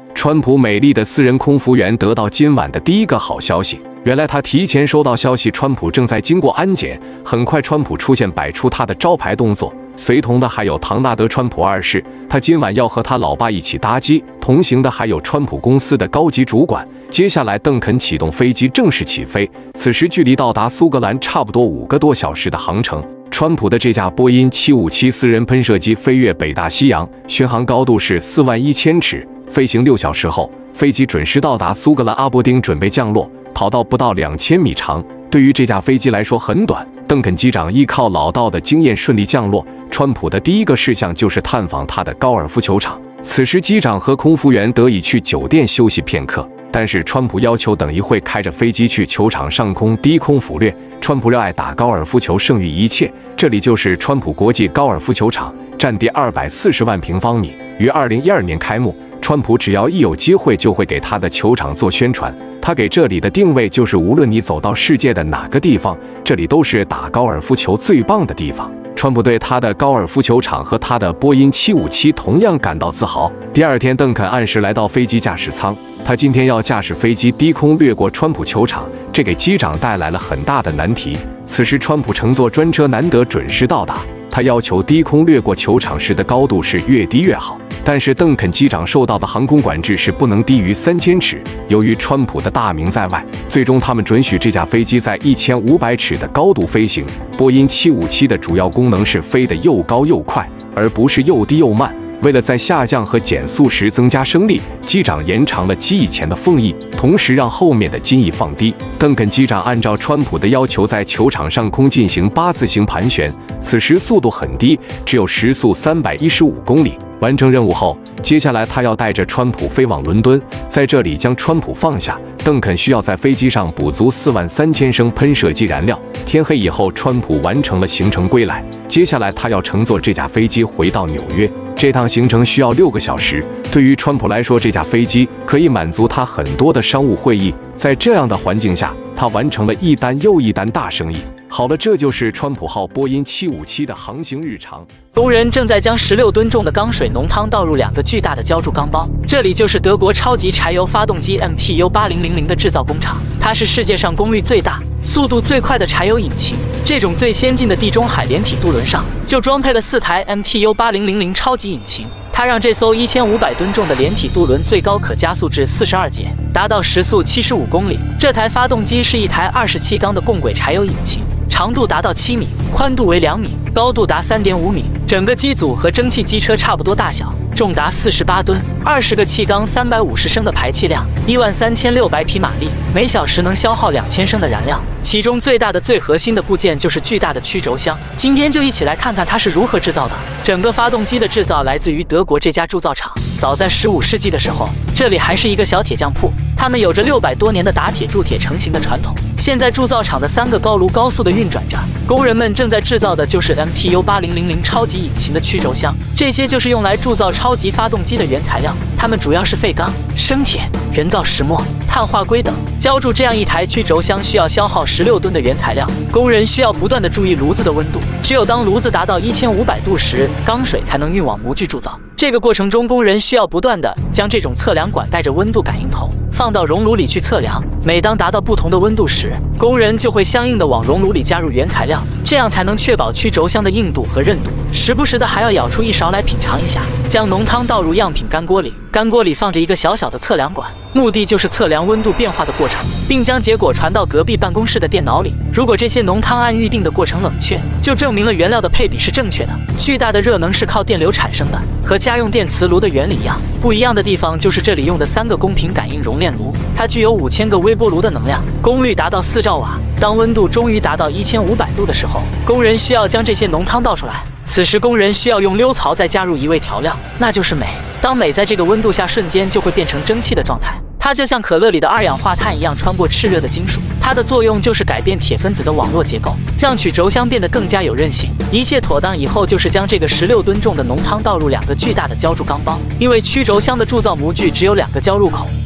川普美丽的私人空服员得到今晚的第一个好消息。原来他提前收到消息，川普正在经过安检。很快，川普出现，摆出他的招牌动作。随同的还有唐纳德·川普二世，他今晚要和他老爸一起搭机。同行的还有川普公司的高级主管。接下来，邓肯启动飞机正式起飞。此时距离到达苏格兰差不多五个多小时的航程。川普的这架波音七五七私人喷射机飞越北大西洋，巡航高度是四万一千尺。飞行六小时后，飞机准时到达苏格兰阿伯丁，准备降落。跑道不到两千米长，对于这架飞机来说很短。邓肯机长依靠老道的经验顺利降落。川普的第一个事项就是探访他的高尔夫球场。此时，机长和空服员得以去酒店休息片刻。但是川普要求等一会开着飞机去球场上空低空俯掠。川普热爱打高尔夫球胜于一切，这里就是川普国际高尔夫球场，占地二百四十万平方米，于二零一二年开幕。川普只要一有机会就会给他的球场做宣传，他给这里的定位就是无论你走到世界的哪个地方，这里都是打高尔夫球最棒的地方。川普对他的高尔夫球场和他的波音七五七同样感到自豪。第二天，邓肯按时来到飞机驾驶舱，他今天要驾驶飞机低空掠过川普球场，这给机长带来了很大的难题。此时，川普乘坐专车难得准时到达，他要求低空掠过球场时的高度是越低越好。但是邓肯机长受到的航空管制是不能低于三千尺。由于川普的大名在外，最终他们准许这架飞机在一千五百尺的高度飞行。波音七五七的主要功能是飞得又高又快，而不是又低又慢。为了在下降和减速时增加升力，机长延长了机翼前的风翼，同时让后面的襟翼放低。邓肯机长按照川普的要求，在球场上空进行八字形盘旋，此时速度很低，只有时速三百一十五公里。完成任务后，接下来他要带着川普飞往伦敦，在这里将川普放下。邓肯需要在飞机上补足四万三千升喷射机燃料。天黑以后，川普完成了行程归来。接下来他要乘坐这架飞机回到纽约。这趟行程需要六个小时。对于川普来说，这架飞机可以满足他很多的商务会议。在这样的环境下，他完成了一单又一单大生意。好了，这就是川普号波音七五七的航行日常。 工人正在将十六吨重的钢水浓汤倒入两个巨大的浇铸钢包，这里就是德国超级柴油发动机 M T U 八零零零 的制造工厂，它是世界上功率最大、速度最快的柴油引擎。这种最先进的地中海连体渡轮上就装配了四台 M T U 八零零零 超级引擎，它让这艘一千五百吨重的连体渡轮最高可加速至四十二节，达到时速七十五公里。这台发动机是一台二十七缸的共轨柴油引擎，长度达到七米，宽度为两米，高度达三点五米。整个机组和蒸汽机车差不多大小，重达四十八吨，二十个气缸，三百五十升的排气量，一万三千六百匹马力，每小时能消耗两千升的燃料。其中最大的、最核心的部件就是巨大的曲轴箱。今天就一起来看看它是如何制造的。整个发动机的制造来自于德国这家铸造厂。早在十五世纪的时候，这里还是一个小铁匠铺，他们有着六百多年的打铁铸铁成型的传统。现在铸造厂的三个高炉高速的运转着，工人们正在制造的就是 M T U 八零零零 超级引擎的曲轴箱，这些就是用来铸造超级发动机的原材料，它们主要是废钢、生铁、人造石墨、碳化硅等。浇铸这样一台曲轴箱需要消耗十六吨的原材料，工人需要不断的注意炉子的温度，只有当炉子达到一千五百度时，钢水才能运往模具铸造。这个过程中，工人需要不断的将这种测量管带着温度感应头放到熔炉里去测量，每当达到不同的温度时，工人就会相应的往熔炉里加入原材料，这样才能确保曲轴箱的硬度和韧度。时不时的还要舀出一勺来品尝一下，将浓汤倒入样品干锅里，干锅里放着一个小小的测量管，目的就是测量温度变化的过程，并将结果传到隔壁办公室的电脑里。如果这些浓汤按预定的过程冷却，就证明了原料的配比是正确的。巨大的热能是靠电流产生的，和家用电磁炉的原理一样。不一样的地方就是这里用的三个公平感应熔炼炉，它具有五千个微波炉的能量，功率达到四兆瓦。当温度终于达到一千五百度的时候，工人需要将这些浓汤倒出来。此时工人需要用溜槽再加入一味调料，那就是镁。当镁在这个温度下瞬间就会变成蒸汽的状态，它就像可乐里的二氧化碳一样穿过炽热的金属，它的作用就是改变铁分子的网络结构，让曲轴箱变得更加有韧性。一切妥当以后，就是将这个十六吨重的浓汤倒入两个巨大的浇铸钢包。因为曲轴箱的铸造模具只有两个浇入口，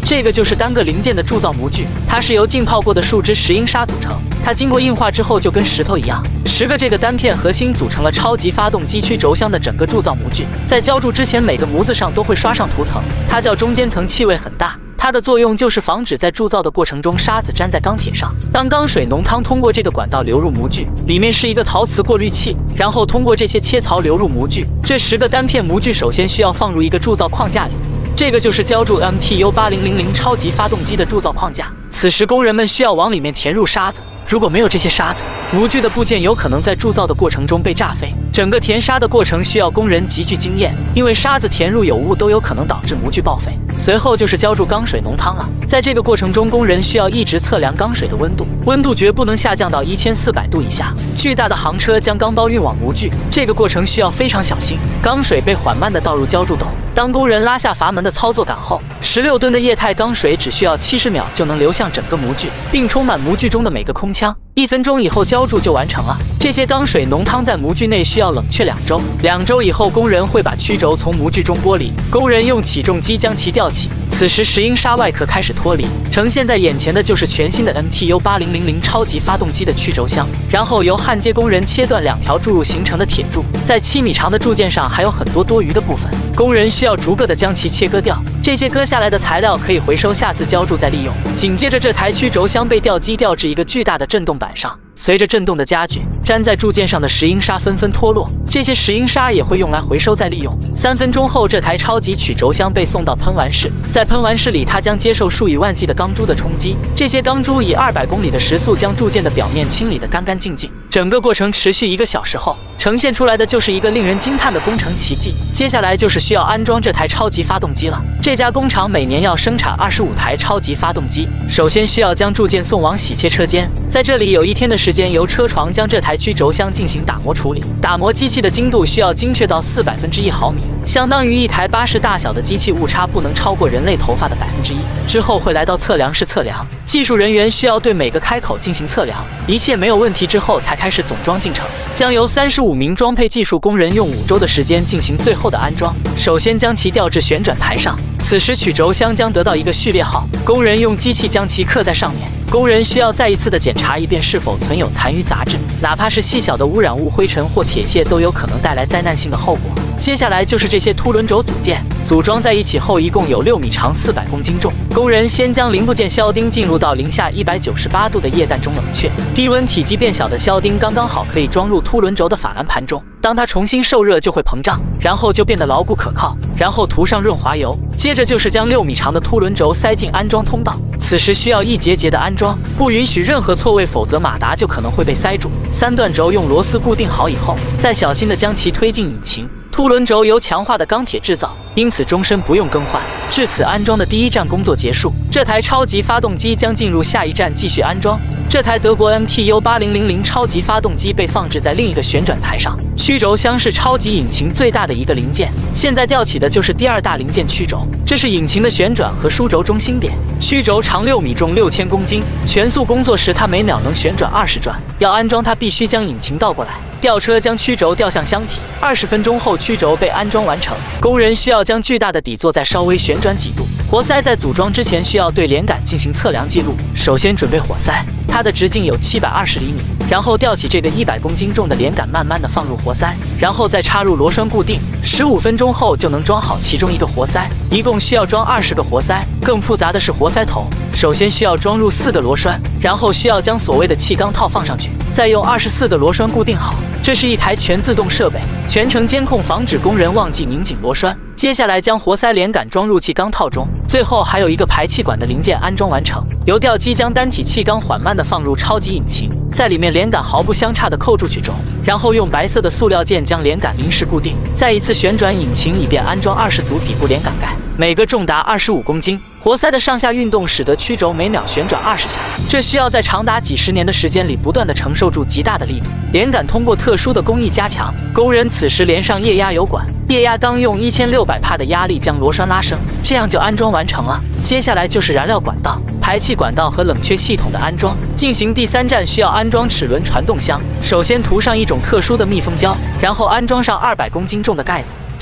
这个就是单个零件的铸造模具，它是由浸泡过的树脂石英砂组成，它经过硬化之后就跟石头一样。十个这个单片核心组成了超级发动机曲轴箱的整个铸造模具，在浇铸之前，每个模子上都会刷上涂层，它叫中间层，气味很大。它的作用就是防止在铸造的过程中沙子粘在钢铁上。当钢水浓汤通过这个管道流入模具，里面是一个陶瓷过滤器，然后通过这些切槽流入模具。这十个单片模具首先需要放入一个铸造框架里，这个就是浇铸 M T U 八零零零 超级发动机的铸造框架。此时工人们需要往里面填入沙子，如果没有这些沙子，模具的部件有可能在铸造的过程中被炸飞。整个填沙的过程需要工人极具经验，因为沙子填入有误都有可能导致模具报废。随后就是浇筑钢水浓汤了，在这个过程中，工人需要一直测量钢水的温度，温度绝不能下降到一千四百度以下。巨大的航车将钢包运往模具，这个过程需要非常小心。钢水被缓慢地倒入浇筑斗，当工人拉下阀门的操作杆后，十六吨的液态钢水只需要七十秒就能流向整个模具，并充满模具中的每个空腔。一分钟以后浇筑就完成了。这些钢水浓汤在模具内需要冷却两周，两周以后工人会把曲轴从模具中剥离，工人用起重机将其吊起。此时石英砂外壳开始脱离，呈现在眼前的就是全新的 M T U 八零零零 超级发动机的曲轴箱，然后由焊接工人切断两条注入形成的铁柱，在七米长的铸件上还有很多多余的部分，工人需要逐个的将其切割掉。这些割下来的材料可以回收，下次浇铸再利用。紧接着这台曲轴箱被吊机吊至一个巨大的震动板上，随着震动的加剧，粘在铸件上的石英砂纷纷脱落，这些石英砂也会用来回收再利用。三分钟后，这台超级曲轴箱被送到喷完室，在喷完室里，它将接受数以万计的钢珠的冲击，这些钢珠以二百公里的时速将铸件的表面清理得干干净净。整个过程持续一个小时后，呈现出来的就是一个令人惊叹的工程奇迹。接下来就是需要安装这台超级发动机了。这家工厂每年要生产二十五台超级发动机，首先需要将铸件送往洗切车间，在这里有一天的时间由车床将这台曲轴箱进行打磨处理。打磨机器的精度需要精确到四百分之一毫米，相当于一台巴士大小的机器，误差不能超过人类头发的百分之一。之后会来到测量室测量，技术人员需要对每个开口进行测量，一切没有问题之后才开始总装进程，将由三十五名装配技术工人用五周的时间进行最后的安装。首先将其吊至旋转台上，此时曲轴箱将得到一个序列号，工人用机器将其刻在上面。工人需要再一次的检查一遍是否存有残余杂质，哪怕是细小的污染物、灰尘或铁屑都有可能带来灾难性的后果。接下来就是这些凸轮轴组件，组装在一起后一共有六米长、四百公斤重。工人先将零部件销钉进入到零下一百九十八度的液氮中冷却，低温体积变小的销钉刚刚好可以装入凸轮轴的法兰盘中，当它重新受热就会膨胀，然后就变得牢固可靠，然后涂上润滑油。接着就是将六米长的凸轮轴塞进安装通道，此时需要一节节的安装，不允许任何错位，否则马达就可能会被塞住。三段轴用螺丝固定好以后，再小心的将其推进引擎。凸轮轴由强化的钢铁制造，因此终身不用更换。至此，安装的第一站工作结束，这台超级发动机将进入下一站继续安装。这台德国 M T U 八零零零 超级发动机被放置在另一个旋转台上，曲轴箱是超级引擎最大的一个零件，现在吊起的就是第二大零件曲轴，这是引擎的旋转和枢轴中心点。曲轴长六米，重六千公斤，全速工作时它每秒能旋转二十转。要安装它，必须将引擎倒过来。吊车将曲轴吊向箱体，二十分钟后曲轴被安装完成。工人需要将巨大的底座再稍微旋转几度。活塞在组装之前需要对连杆进行测量记录。首先准备活塞，它的直径有七百二十厘米，然后吊起这个一百公斤重的连杆，慢慢的放入活塞，然后再插入螺栓固定。十五分钟后就能装好其中一个活塞，一共需要装二十个活塞。更复杂的是活塞头，首先需要装入四个螺栓，然后需要将所谓的气缸套放上去，再用二十四个螺栓固定好。这是一台全自动设备，全程监控，防止工人忘记拧紧螺栓。接下来将活塞连杆装入气缸套中，最后还有一个排气管的零件安装完成。由吊机将单体气缸缓慢地放入超级引擎，在里面连杆毫不相差地扣住曲轴，然后用白色的塑料件将连杆临时固定，再一次旋转引擎，以便安装二十组底部连杆盖，每个重达二十五公斤。活塞的上下运动使得曲轴每秒旋转二十下，这需要在长达几十年的时间里不断地承受住极大的力度。连杆通过特殊的工艺加强，工人此时连上液压油管，液压缸用一千六百帕的压力将螺栓拉升，这样就安装完成了。接下来就是燃料管道、排气管道和冷却系统的安装。进行第三站需要安装齿轮传动箱，首先涂上一种特殊的密封胶，然后安装上二百公斤重的盖子。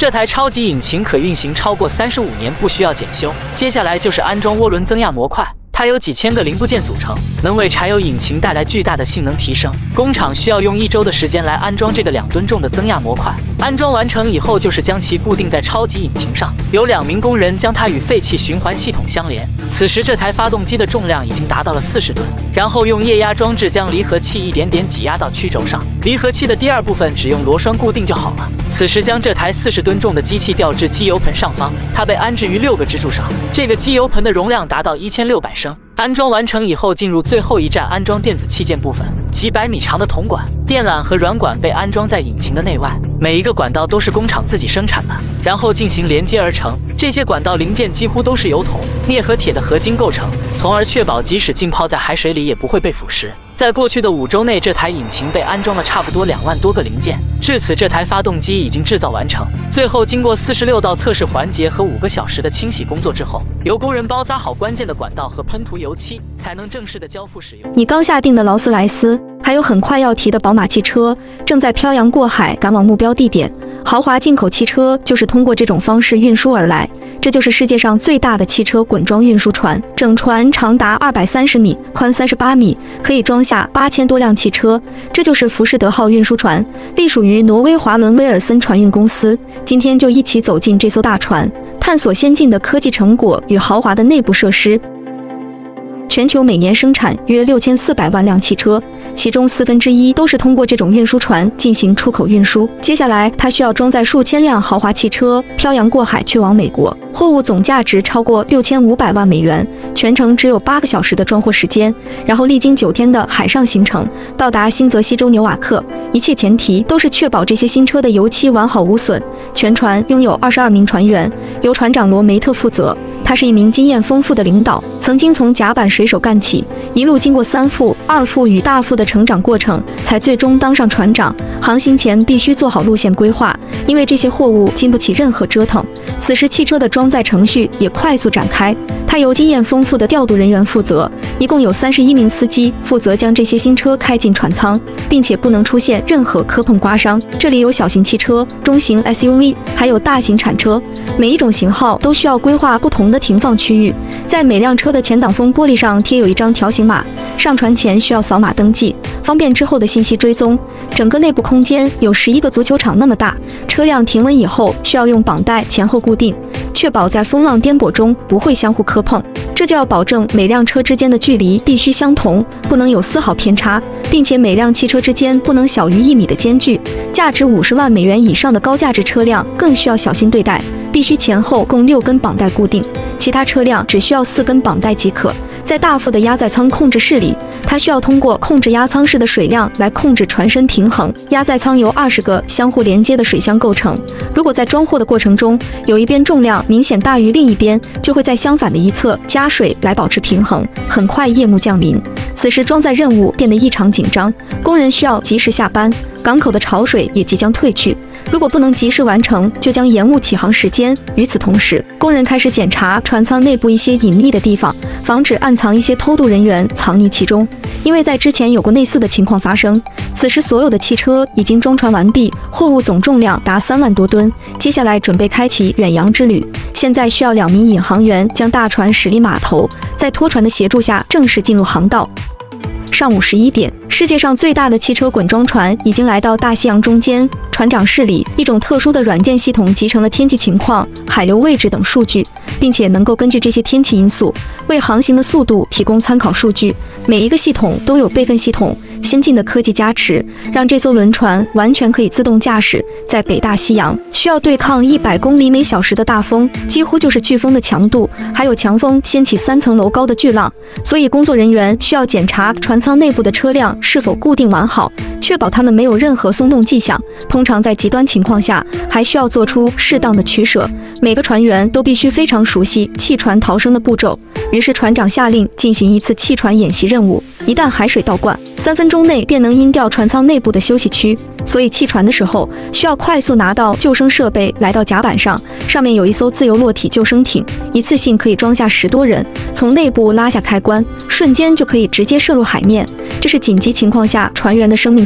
这台超级引擎可运行超过三十五年，不需要检修。接下来就是安装涡轮增压模块。 它由几千个零部件组成，能为柴油引擎带来巨大的性能提升。工厂需要用一周的时间来安装这个两吨重的增压模块。安装完成以后，就是将其固定在超级引擎上，有两名工人将它与废气循环系统相连。此时，这台发动机的重量已经达到了四十吨。然后用液压装置将离合器一点点挤压到曲轴上，离合器的第二部分只用螺栓固定就好了。此时，将这台四十吨重的机器吊至机油盆上方，它被安置于六个支柱上。这个机油盆的容量达到一千六百升。 安装完成以后，进入最后一站安装电子器件部分。几百米长的铜管、电缆和软管被安装在引擎的内外，每一个管道都是工厂自己生产的，然后进行连接而成。这些管道零件几乎都是由铜、镍和铁的合金构成，从而确保即使浸泡在海水里也不会被腐蚀。 在过去的五周内，这台引擎被安装了差不多两万多个零件。至此，这台发动机已经制造完成。最后，经过四十六道测试环节和五个小时的清洗工作之后，由工人包扎好关键的管道和喷涂油漆，才能正式的交付使用。 你刚下定的劳斯莱斯，还有很快要提的宝马汽车，正在漂洋过海赶往目标地点。豪华进口汽车就是通过这种方式运输而来。 这就是世界上最大的汽车滚装运输船，整船长达二百三十米，宽三十八米，可以装下八千多辆汽车。这就是浮士德号运输船，隶属于挪威华伦威尔森船运公司。今天就一起走进这艘大船，探索先进的科技成果与豪华的内部设施。 全球每年生产约六千四百万辆汽车，其中四分之一都是通过这种运输船进行出口运输。接下来，它需要装载数千辆豪华汽车，漂洋过海去往美国。货物总价值超过六千五百万美元，全程只有八个小时的装货时间，然后历经九天的海上行程，到达新泽西州纽瓦克。一切前提都是确保这些新车的油漆完好无损。全船拥有二十二名船员，由船长罗梅特负责。 他是一名经验丰富的领导，曾经从甲板水手干起，一路经过三副、二副与大副的成长过程，才最终当上船长。航行前必须做好路线规划，因为这些货物经不起任何折腾。此时汽车的装载程序也快速展开，他由经验丰富的调度人员负责，一共有三十一名司机负责将这些新车开进船舱，并且不能出现任何磕碰刮伤。这里有小型汽车、中型 S U V， 还有大型铲车，每一种型号都需要规划不同的停放区域，在每辆车的前挡风玻璃上贴有一张条形码，上船前需要扫码登记，方便之后的信息追踪。整个内部空间有十一个足球场那么大，车辆停稳以后需要用绑带前后固定，确保在风浪颠簸中不会相互磕碰。这就要保证每辆车之间的距离必须相同，不能有丝毫偏差，并且每辆汽车之间不能小于一米的间距。价值五十万美元以上的高价值车辆更需要小心对待，必须前后共六根绑带固定，其他车辆只需要四根绑带即可。在大副的压载舱控制室里，它需要通过控制压舱室的水量来控制船身平衡。压载舱由二十个相互连接的水箱构成，如果在装货的过程中有一边重量明显大于另一边，就会在相反的一侧加水来保持平衡。很快夜幕降临，此时装载任务变得异常紧张，工人需要及时下班，港口的潮水也即将退去。如果不能及时完成，就将延误起航时间。与此同时，工人开始检查船舱内部一些隐秘的地方，防止暗藏一些偷渡人员藏匿其中。因为在之前有过类似的情况发生。此时，所有的汽车已经装船完毕，货物总重量达三万多吨。接下来准备开启远洋之旅。现在需要两名引航员将大船驶离码头，在拖船的协助下正式进入航道。上午十一点，世界上最大的汽车滚装船已经来到大西洋中间。船长室里，一种特殊的软件系统集成了天气情况、海流位置等数据，并且能够根据这些天气因素为航行的速度提供参考数据。每一个系统都有备份系统，先进的科技加持，让这艘轮船完全可以自动驾驶。在北大西洋，需要对抗一百公里每小时的大风，几乎就是飓风的强度，还有强风掀起三层楼高的巨浪。所以工作人员需要检查船舱内部的车辆是否固定完好，确保它们没有任何松动迹象。通常在极端情况下，还需要做出适当的取舍。每个船员都必须非常熟悉弃船逃生的步骤。于是船长下令进行一次弃船演习任务，一旦海水倒灌，三分钟内便能阴掉船舱内部的休息区。所以弃船的时候，需要快速拿到救生设备，来到甲板上，上面有一艘自由落体救生艇，一次性可以装下十多人。从内部拉下开关，瞬间就可以直接射入海面。这是紧急情况下船员的生命通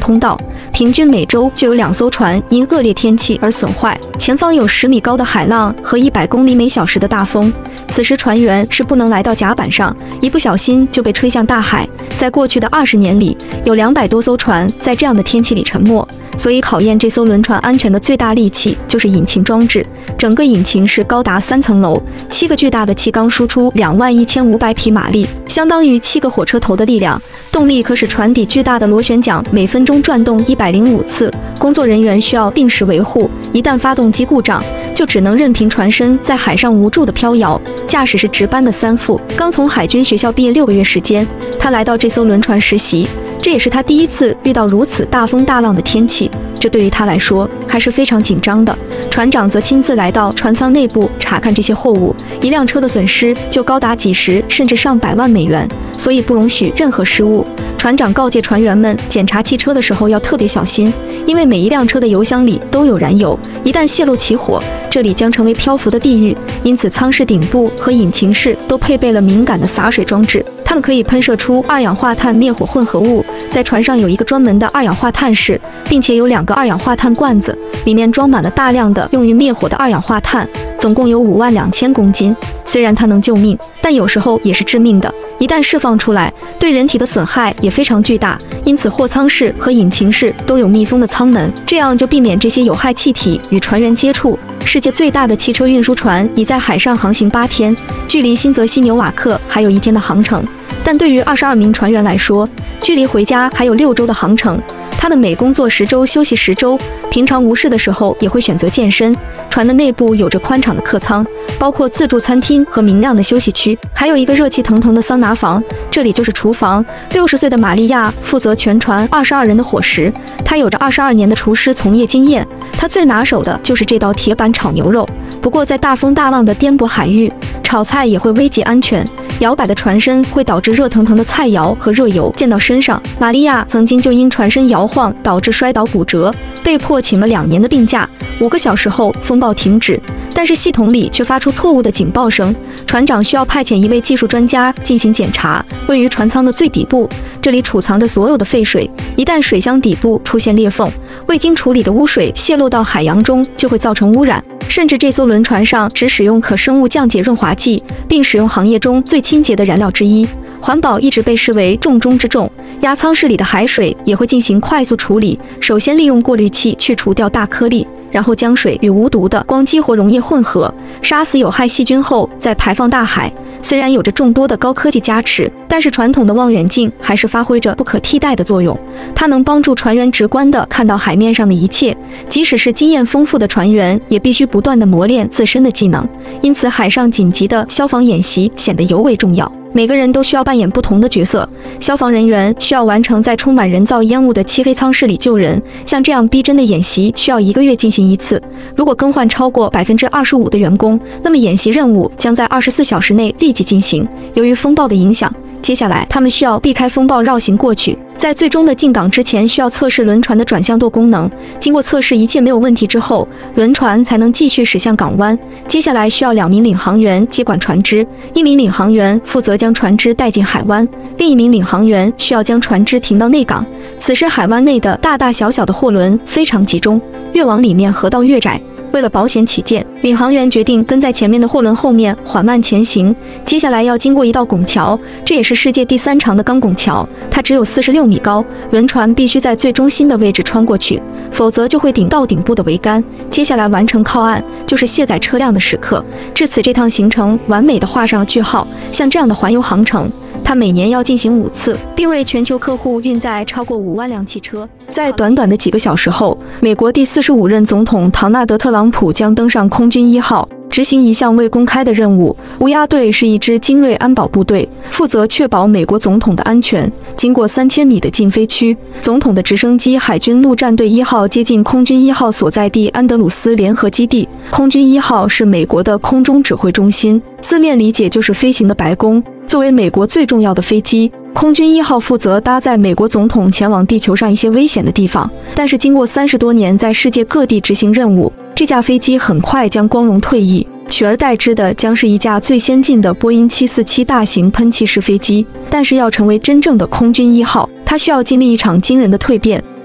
通道，平均每周就有两艘船因恶劣天气而损坏，前方有十米高的海浪和一百公里每小时的大风。此时船员是不能来到甲板上，一不小心就被吹向大海。在过去的二十年里，有两百多艘船在这样的天气里沉没，所以考验这艘轮船安全的最大利器就是引擎装置。整个引擎是高达三层楼，七个巨大的气缸输出两万一千五百匹马力，相当于七个火车头的力量。动力可使船底巨大的螺旋桨每分钟转动一百零五次，工作人员需要定时维护，一旦发动机故障，就只能任凭船身在海上无助地飘摇。驾驶是值班的三副，刚从海军学校毕业六个月时间，他来到这艘轮船实习，这也是他第一次遇到如此大风大浪的天气，这对于他来说还是非常紧张的。船长则亲自来到船舱内部查看这些货物，一辆车的损失就高达几十甚至上百万美元，所以不容许任何失误。船长告诫船员们，检查汽车的时候要特别小心，因为每一辆车的油箱里都有燃油，一旦泄露起火，这里将成为漂浮的地狱。因此舱室顶部和引擎室都配备了敏感的洒水装置，它们可以喷射出二氧化碳灭火混合物。在船上有一个专门的二氧化碳室，并且有两个二氧化碳罐子，里面装满了大量的用于灭火的二氧化碳，总共有五万两千公斤。虽然它能救命，但有时候也是致命的，一旦释放出来，对人体的损害也非常巨大。因此货舱室和引擎室都有密封的舱门，这样就避免这些有害气体与船员接触。世界最大的汽车运输船已在海上航行八天，距离新泽西纽瓦克还有一天的航程，但对于二十二名船员来说，距离回家还有六周的航程。他们每工作十周休息十周，平常无事的时候也会选择健身。船的内部有着宽敞的客舱，包括自助餐厅和明亮的休息区，还有一个热气腾腾的桑拿房，这里就是厨房。六十岁的玛利亚负责全船二十二人的伙食，她有着二十二年的厨师从业经验，她最拿手的就是这道铁板炒牛肉。不过在大风大浪的颠簸海域，炒菜也会危及安全。摇摆的船身会导致热腾腾的菜肴和热油溅到身上。玛利亚曾经就因船身摇晃导致摔倒骨折，被迫请了两年的病假。五个小时后，风暴停止，但是系统里却发出错误的警报声。船长需要派遣一位技术专家进行检查。位于船舱的最底部，这里储藏着所有的废水，一旦水箱底部出现裂缝，未经处理的污水泄漏到海洋中，就会造成污染。甚至这艘轮船上只使用可生物降解润滑剂，并使用行业中最清洁的燃料之一。环保一直被视为重中之重，压舱室里的海水也会进行快速处理，首先利用过滤器去除掉大颗粒，然后将水与无毒的光激活溶液混合，杀死有害细菌后再排放大海。虽然有着众多的高科技加持，但是传统的望远镜还是发挥着不可替代的作用。它能帮助船员直观地看到海面上的一切，即使是经验丰富的船员，也必须不断地磨练自身的技能。因此，海上紧急的消防演习显得尤为重要。每个人都需要扮演不同的角色。消防人员需要完成在充满人造烟雾的漆黑舱室里救人，像这样逼真的演习需要一个月进行一次。如果更换超过百分之二十五的员工，那么演习任务将在二十四小时内立即进行。由于风暴的影响，接下来他们需要避开风暴绕行过去，在最终的进港之前需要测试轮船的转向舵功能。经过测试一切没有问题之后，轮船才能继续驶向港湾。接下来需要两名领航员接管船只，一名领航员负责将船只带进海湾，另一名领航员需要将船只停到内港。此时海湾内的大大小小的货轮非常集中，越往里面河道越窄。为了保险起见，领航员决定跟在前面的货轮后面缓慢前行。接下来要经过一道拱桥，这也是世界第三长的钢拱桥，它只有四十六米高，轮船必须在最中心的位置穿过去，否则就会顶到顶部的桅杆。接下来完成靠岸，就是卸载车辆的时刻。至此，这趟行程完美地画上了句号。像这样的环游航程，它每年要进行五次，并为全球客户运载超过五万辆汽车。在短短的几个小时后，美国第四十五任总统唐纳德·特朗普将登上空军一号，执行一项未公开的任务。乌鸦队是一支精锐安保部队，负责确保美国总统的安全。经过三千米的禁飞区，总统的直升机海军陆战队一号接近空军一号所在地安德鲁斯联合基地。空军一号是美国的空中指挥中心，字面理解就是飞行的白宫。作为美国最重要的飞机，空军一号负责搭载美国总统前往地球上一些危险的地方。但是经过三十多年在世界各地执行任务，这架飞机很快将光荣退役，取而代之的将是一架最先进的波音七四七大型喷气式飞机。但是要成为真正的空军一号，它需要经历一场惊人的蜕变。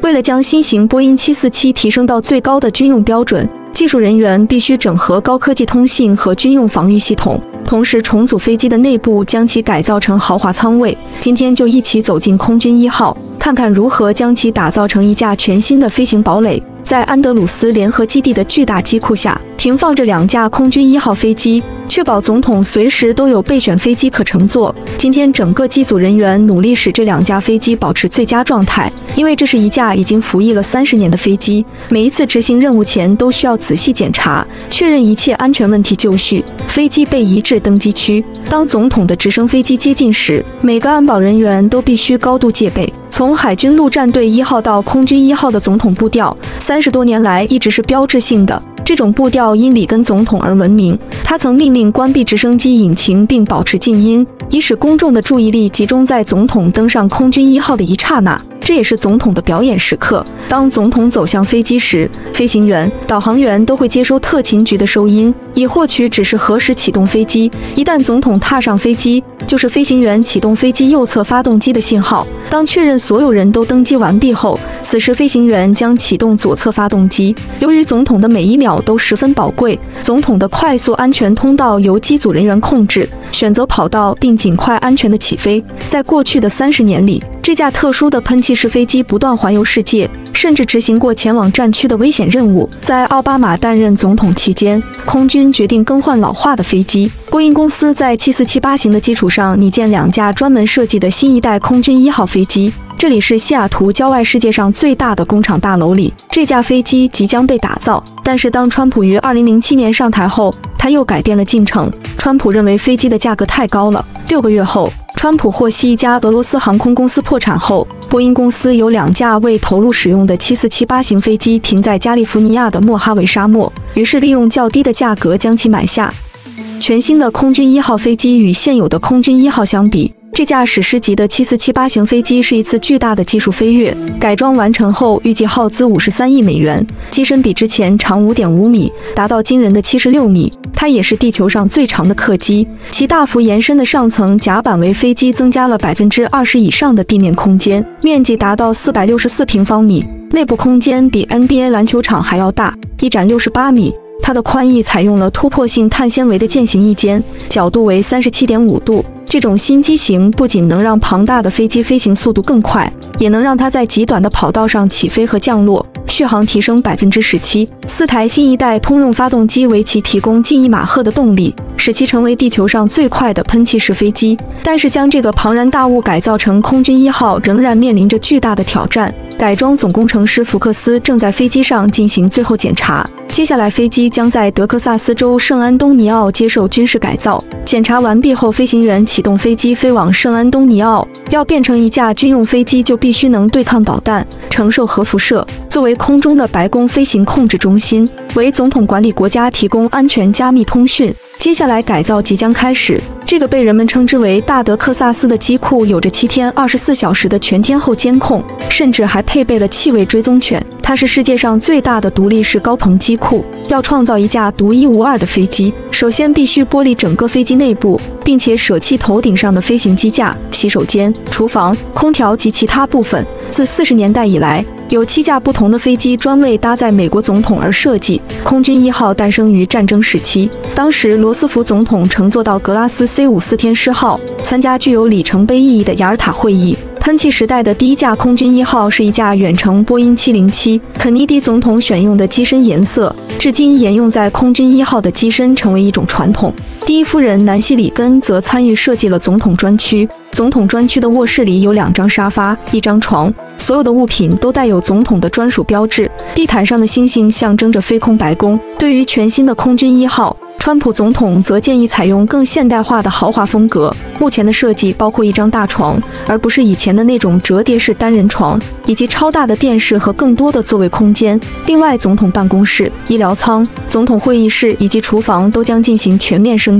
为了将新型波音七四七提升到最高的军用标准，技术人员必须整合高科技通信和军用防御系统，同时重组飞机的内部，将其改造成豪华舱位。今天就一起走进空军一号，看看如何将其打造成一架全新的飞行堡垒。在安德鲁斯联合基地的巨大机库下，停放着两架空军一号飞机，确保总统随时都有备选飞机可乘坐。今天整个机组人员努力使这两架飞机保持最佳状态，因为这是一架已经服役了三十年的飞机，每一次执行任务前都需要仔细检查，确认一切安全问题就绪。飞机被移至登机区，当总统的直升飞机接近时，每个安保人员都必须高度戒备。从海军陆战队一号到空军一号的总统步调，三十多年来一直是标志性的。这种步调因里根总统而闻名。他曾命令关闭直升机引擎并保持静音，以使公众的注意力集中在总统登上空军一号的一刹那。这也是总统的表演时刻。当总统走向飞机时，飞行员、导航员都会接收特勤局的收音，以获取指示何时启动飞机。一旦总统踏上飞机，就是飞行员启动飞机右侧发动机的信号。当确认所有人都登机完毕后，此时飞行员将启动左侧发动机。由于总统的每一秒都十分宝贵，总统的快速安全通道由机组人员控制，选择跑道并尽快安全的起飞。在过去的三十年里，这架特殊的喷气式飞机不断环游世界，甚至执行过前往战区的危险任务。在奥巴马担任总统期间，空军决定更换老化的飞机。波音公司在七四七八型的基础上拟建两架专门设计的新一代空军一号飞机。这里是西雅图郊外世界上最大的工厂大楼里，这架飞机即将被打造。但是当川普于二零零七年上台后，他又改变了进程。川普认为飞机的价格太高了。六个月后，川普获悉一家俄罗斯航空公司破产后，波音公司有两架未投入使用的七四七八型飞机停在加利福尼亚的莫哈维沙漠，于是利用较低的价格将其买下。全新的空军一号飞机与现有的空军一号相比，这架史诗级的七四七八型飞机是一次巨大的技术飞跃。改装完成后，预计耗资五十三亿美元，机身比之前长 五点五米，达到惊人的七十六米。它也是地球上最长的客机，其大幅延伸的上层甲板为飞机增加了 百分之二十 以上的地面空间，面积达到四百六十四平方米，内部空间比 N B A 篮球场还要大，一展六十八米。它的宽翼采用了突破性碳纤维的渐行翼尖，角度为 三十七点五度。这种新机型不仅能让庞大的飞机飞行速度更快，也能让它在极短的跑道上起飞和降落，续航提升 百分之十七。四台新一代通用发动机为其提供近一马赫的动力，使其成为地球上最快的喷气式飞机。但是将这个庞然大物改造成空军一号仍然面临着巨大的挑战。改装总工程师福克斯正在飞机上进行最后检查，接下来飞机将在德克萨斯州圣安东尼奥接受军事改造。检查完毕后，飞行员启动飞机飞往圣安东尼奥。要变成一架军用飞机，就必须能对抗导弹，承受核辐射。作为空中的白宫飞行控制中心，为总统管理国家提供安全加密通讯。接下来改造即将开始。这个被人们称之为大德克萨斯的机库有着七天二十四小时的全天候监控，甚至还配备了气味追踪犬。它是世界上最大的独立式高棚机库。要创造一架独一无二的飞机，首先必须剥离整个飞机内部，并且舍弃头顶上的飞行机架、洗手间、厨房、空调及其他部分。自四十年代以来，有七架不同的飞机专为搭载美国总统而设计。空军一号诞生于战争时期，当时罗斯福总统乘坐到格拉斯 C 五四 天狮号，参加具有里程碑意义的雅尔塔会议。喷气时代的第一架空军一号是一架远程波音七零七，肯尼迪总统选用的机身颜色，至今沿用在空军一号的机身成为一种传统。第一夫人南希·里根则参与设计了总统专区。总统专区的卧室里有两张沙发、一张床，所有的物品都带有总统的专属标志。地毯上的星星象征着飞空白宫。对于全新的空军一号，川普总统则建议采用更现代化的豪华风格。目前的设计包括一张大床，而不是以前的那种折叠式单人床，以及超大的电视和更多的座位空间。另外，总统办公室、医疗舱、总统会议室以及厨房都将进行全面升级。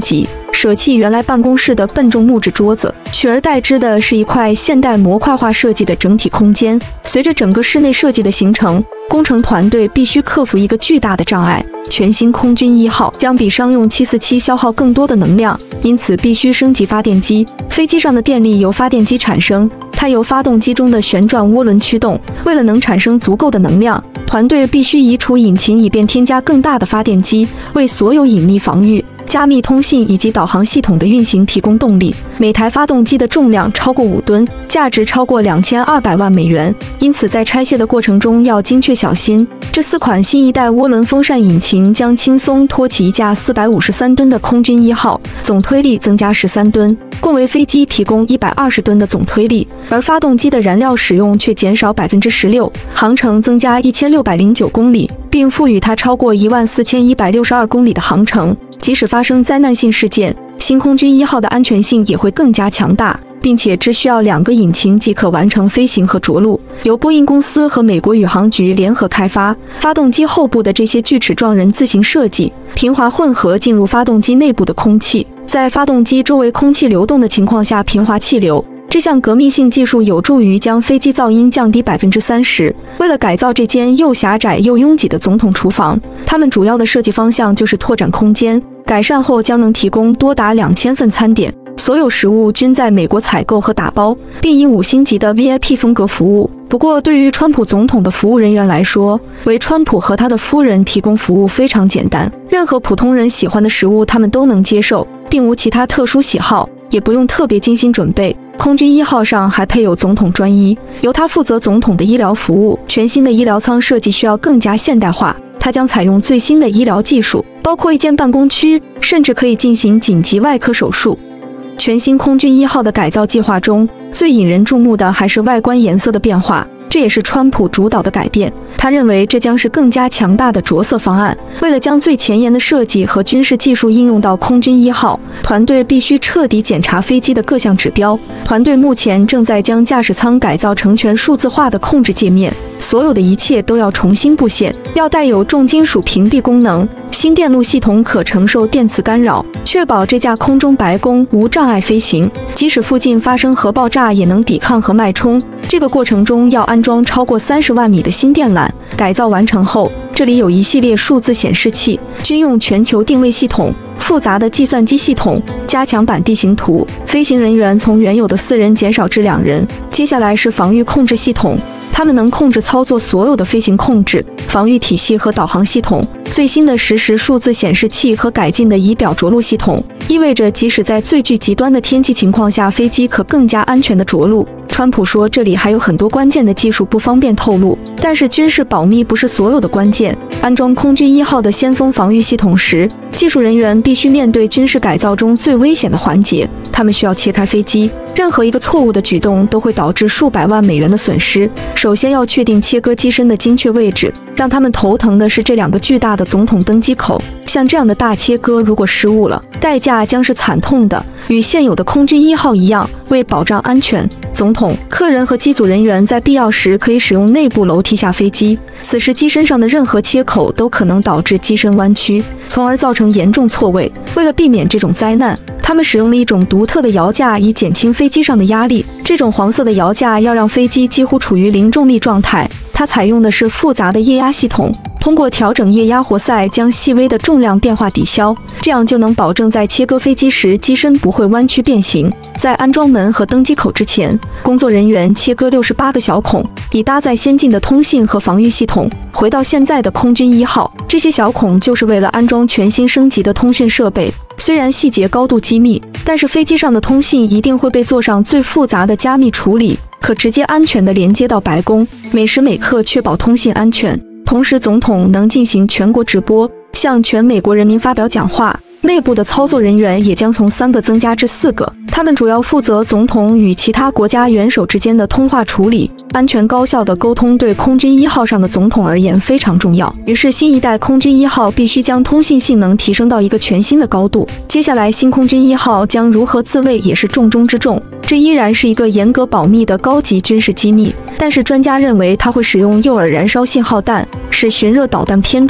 舍弃原来办公室的笨重木质桌子，取而代之的是一块现代模块化设计的整体空间。随着整个室内设计的形成，工程团队必须克服一个巨大的障碍：全新空军一号将比商用七四七消耗更多的能量，因此必须升级发电机。飞机上的电力由发电机产生，它由发动机中的旋转涡轮驱动。为了能产生足够的能量，团队必须移除引擎，以便添加更大的发电机，为所有隐秘防御、加密通信以及导航系统的运行提供动力。每台发动机的重量超过五吨，价值超过两千二百万美元，因此在拆卸的过程中要精确小心。这四款新一代涡轮风扇引擎将轻松托起一架四百五十三吨的空军一号，总推力增加十三吨，共为飞机提供一百二十吨的总推力，而发动机的燃料使用却减少百分之十六，航程增加一千六百零九公里，并赋予它超过一万四千一百六十二公里的航程。即使发生灾难性事件，新空军一号的安全性也会更加强大，并且只需要两个引擎即可完成飞行和着陆。由波音公司和美国宇航局联合开发，发动机后部的这些锯齿状人自行设计，平滑混合进入发动机内部的空气，在发动机周围空气流动的情况下平滑气流。这项革命性技术有助于将飞机噪音降低百分之三十。为了改造这间又狭窄又拥挤的总统厨房，他们主要的设计方向就是拓展空间。改善后将能提供多达两千份餐点，所有食物均在美国采购和打包，并以五星级的 V I P 风格服务。不过，对于川普总统的服务人员来说，为川普和他的夫人提供服务非常简单，任何普通人喜欢的食物他们都能接受，并无其他特殊喜好，也不用特别精心准备。空军一号上还配有总统专医，由他负责总统的医疗服务。全新的医疗舱设计需要更加现代化，它将采用最新的医疗技术，包括一间办公区，甚至可以进行紧急外科手术。全新空军一号的改造计划中，最引人注目的还是外观颜色的变化，这也是川普主导的改变。他认为这将是更加强大的着色方案。为了将最前沿的设计和军事技术应用到空军一号，团队必须彻底检查飞机的各项指标。团队目前正在将驾驶舱改造成全数字化的控制界面，所有的一切都要重新布线，要带有重金属屏蔽功能，新电路系统可承受电磁干扰，确保这架空中白宫无障碍飞行，即使附近发生核爆炸也能抵抗核脉冲。这个过程中要安装超过三十万米的新电缆。改造完成后，这里有一系列数字显示器，军用全球定位系统、复杂的计算机系统、加强版地形图。飞行人员从原有的四人减少至两人。接下来是防御控制系统，他们能控制操作所有的飞行控制、防御体系和导航系统。最新的实时数字显示器和改进的仪表着陆系统，意味着即使在最具极端的天气情况下，飞机可更加安全地着陆。川普说，这里还有很多关键的技术不方便透露，但是军事保密不是所有的关键。安装空军一号的先锋防御系统时，技术人员必须面对军事改造中最危险的环节，他们需要切开飞机，任何一个错误的举动都会导致数百万美元的损失。首先要确定切割机身的精确位置，让他们头疼的是这两个巨大的总统登机口。像这样的大切割如果失误了，代价将是惨痛的。与现有的空军一号一样，为保障安全，总统、客人和机组人员在必要时可以使用内部楼梯下飞机。此时机身上的任何切口都可能导致机身弯曲，从而造成严重错位。为了避免这种灾难，他们使用了一种独特的摇架以减轻飞机上的压力。这种黄色的摇架要让飞机几乎处于零重力状态。它采用的是复杂的液压系统，通过调整液压活塞将细微的重量变化抵消，这样就能保证在切割飞机时机身不会弯曲变形。在安装门和登机口之前，工作人员切割六十八个小孔，以搭载先进的通信和防御系统。回到现在的空军一号，这些小孔就是为了安装全新升级的通讯设备。虽然细节高度机密，但是飞机上的通信一定会被做上最复杂的加密处理，可直接安全地连接到白宫，每时每刻确保通信安全。同时，总统能进行全国直播，向全美国人民发表讲话。内部的操作人员也将从三个增加至四个，他们主要负责总统与其他国家元首之间的通话处理。安全高效的沟通对空军一号上的总统而言非常重要，于是新一代空军一号必须将通信性能提升到一个全新的高度。接下来，新空军一号将如何自卫也是重中之重，这依然是一个严格保密的高级军事机密，但是专家认为它会使用诱饵燃烧信号弹，使巡热导弹偏转。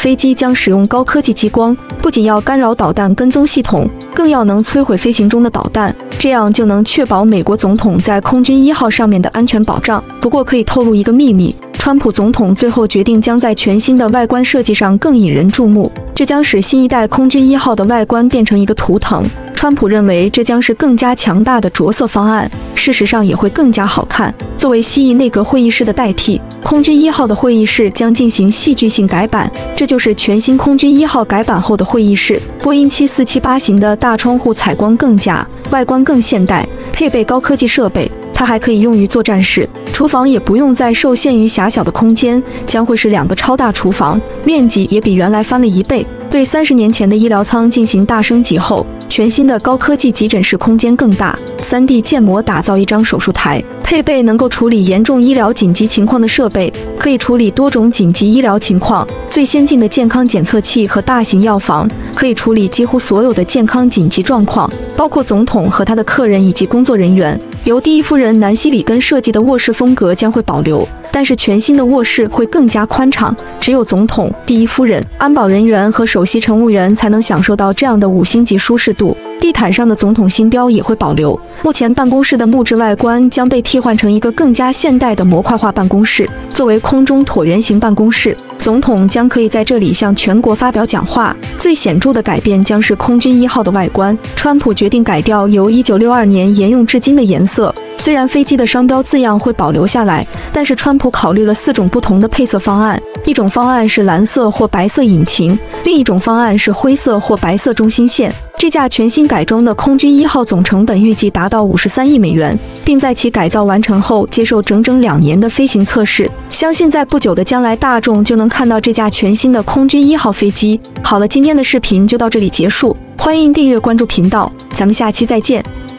飞机将使用高科技激光，不仅要干扰导弹跟踪系统，更要能摧毁飞行中的导弹，这样就能确保美国总统在空军一号上面的安全保障。不过可以透露一个秘密，川普总统最后决定将在全新的外观设计上更引人注目，这将使新一代空军一号的外观变成一个图腾。川普认为这将是更加强大的着色方案，事实上也会更加好看。作为西翼内阁会议室的代替，空军一号的会议室将进行戏剧性改版，这就是全新空军一号改版后的会议室。波音七四七八型的大窗户采光更佳，外观更现代，配备高科技设备。它还可以用于作战室，厨房也不用再受限于狭小的空间，将会是两个超大厨房，面积也比原来翻了一倍。对三十年前的医疗舱进行大升级后，全新的高科技急诊室空间更大， 三 D 建模打造一张手术台，配备能够处理严重医疗紧急情况的设备，可以处理多种紧急医疗情况。最先进的健康检测器和大型药房，可以处理几乎所有的健康紧急状况，包括总统和他的客人以及工作人员。由第一夫人南希·里根设计的卧室风格将会保留，但是全新的卧室会更加宽敞，只有总统、第一夫人、安保人员和首席乘务员才能享受到这样的五星级舒适度。地毯上的总统星标也会保留。目前办公室的木质外观将被替换成一个更加现代的模块化办公室。作为空中椭圆形办公室，总统将可以在这里向全国发表讲话。最显著的改变将是空军一号的外观，川普决定改掉由一九六二年沿用至今的颜色。虽然飞机的商标字样会保留下来，但是川普考虑了四种不同的配色方案，一种方案是蓝色或白色引擎，另一种方案是灰色或白色中心线。这架全新改装的空军一号总成本预计达到五十三亿美元，并在其改造完成后接受整整两年的飞行测试。相信在不久的将来，大众就能看到这架全新的空军一号飞机。好了，今天的视频就到这里结束，欢迎订阅关注频道，咱们下期再见。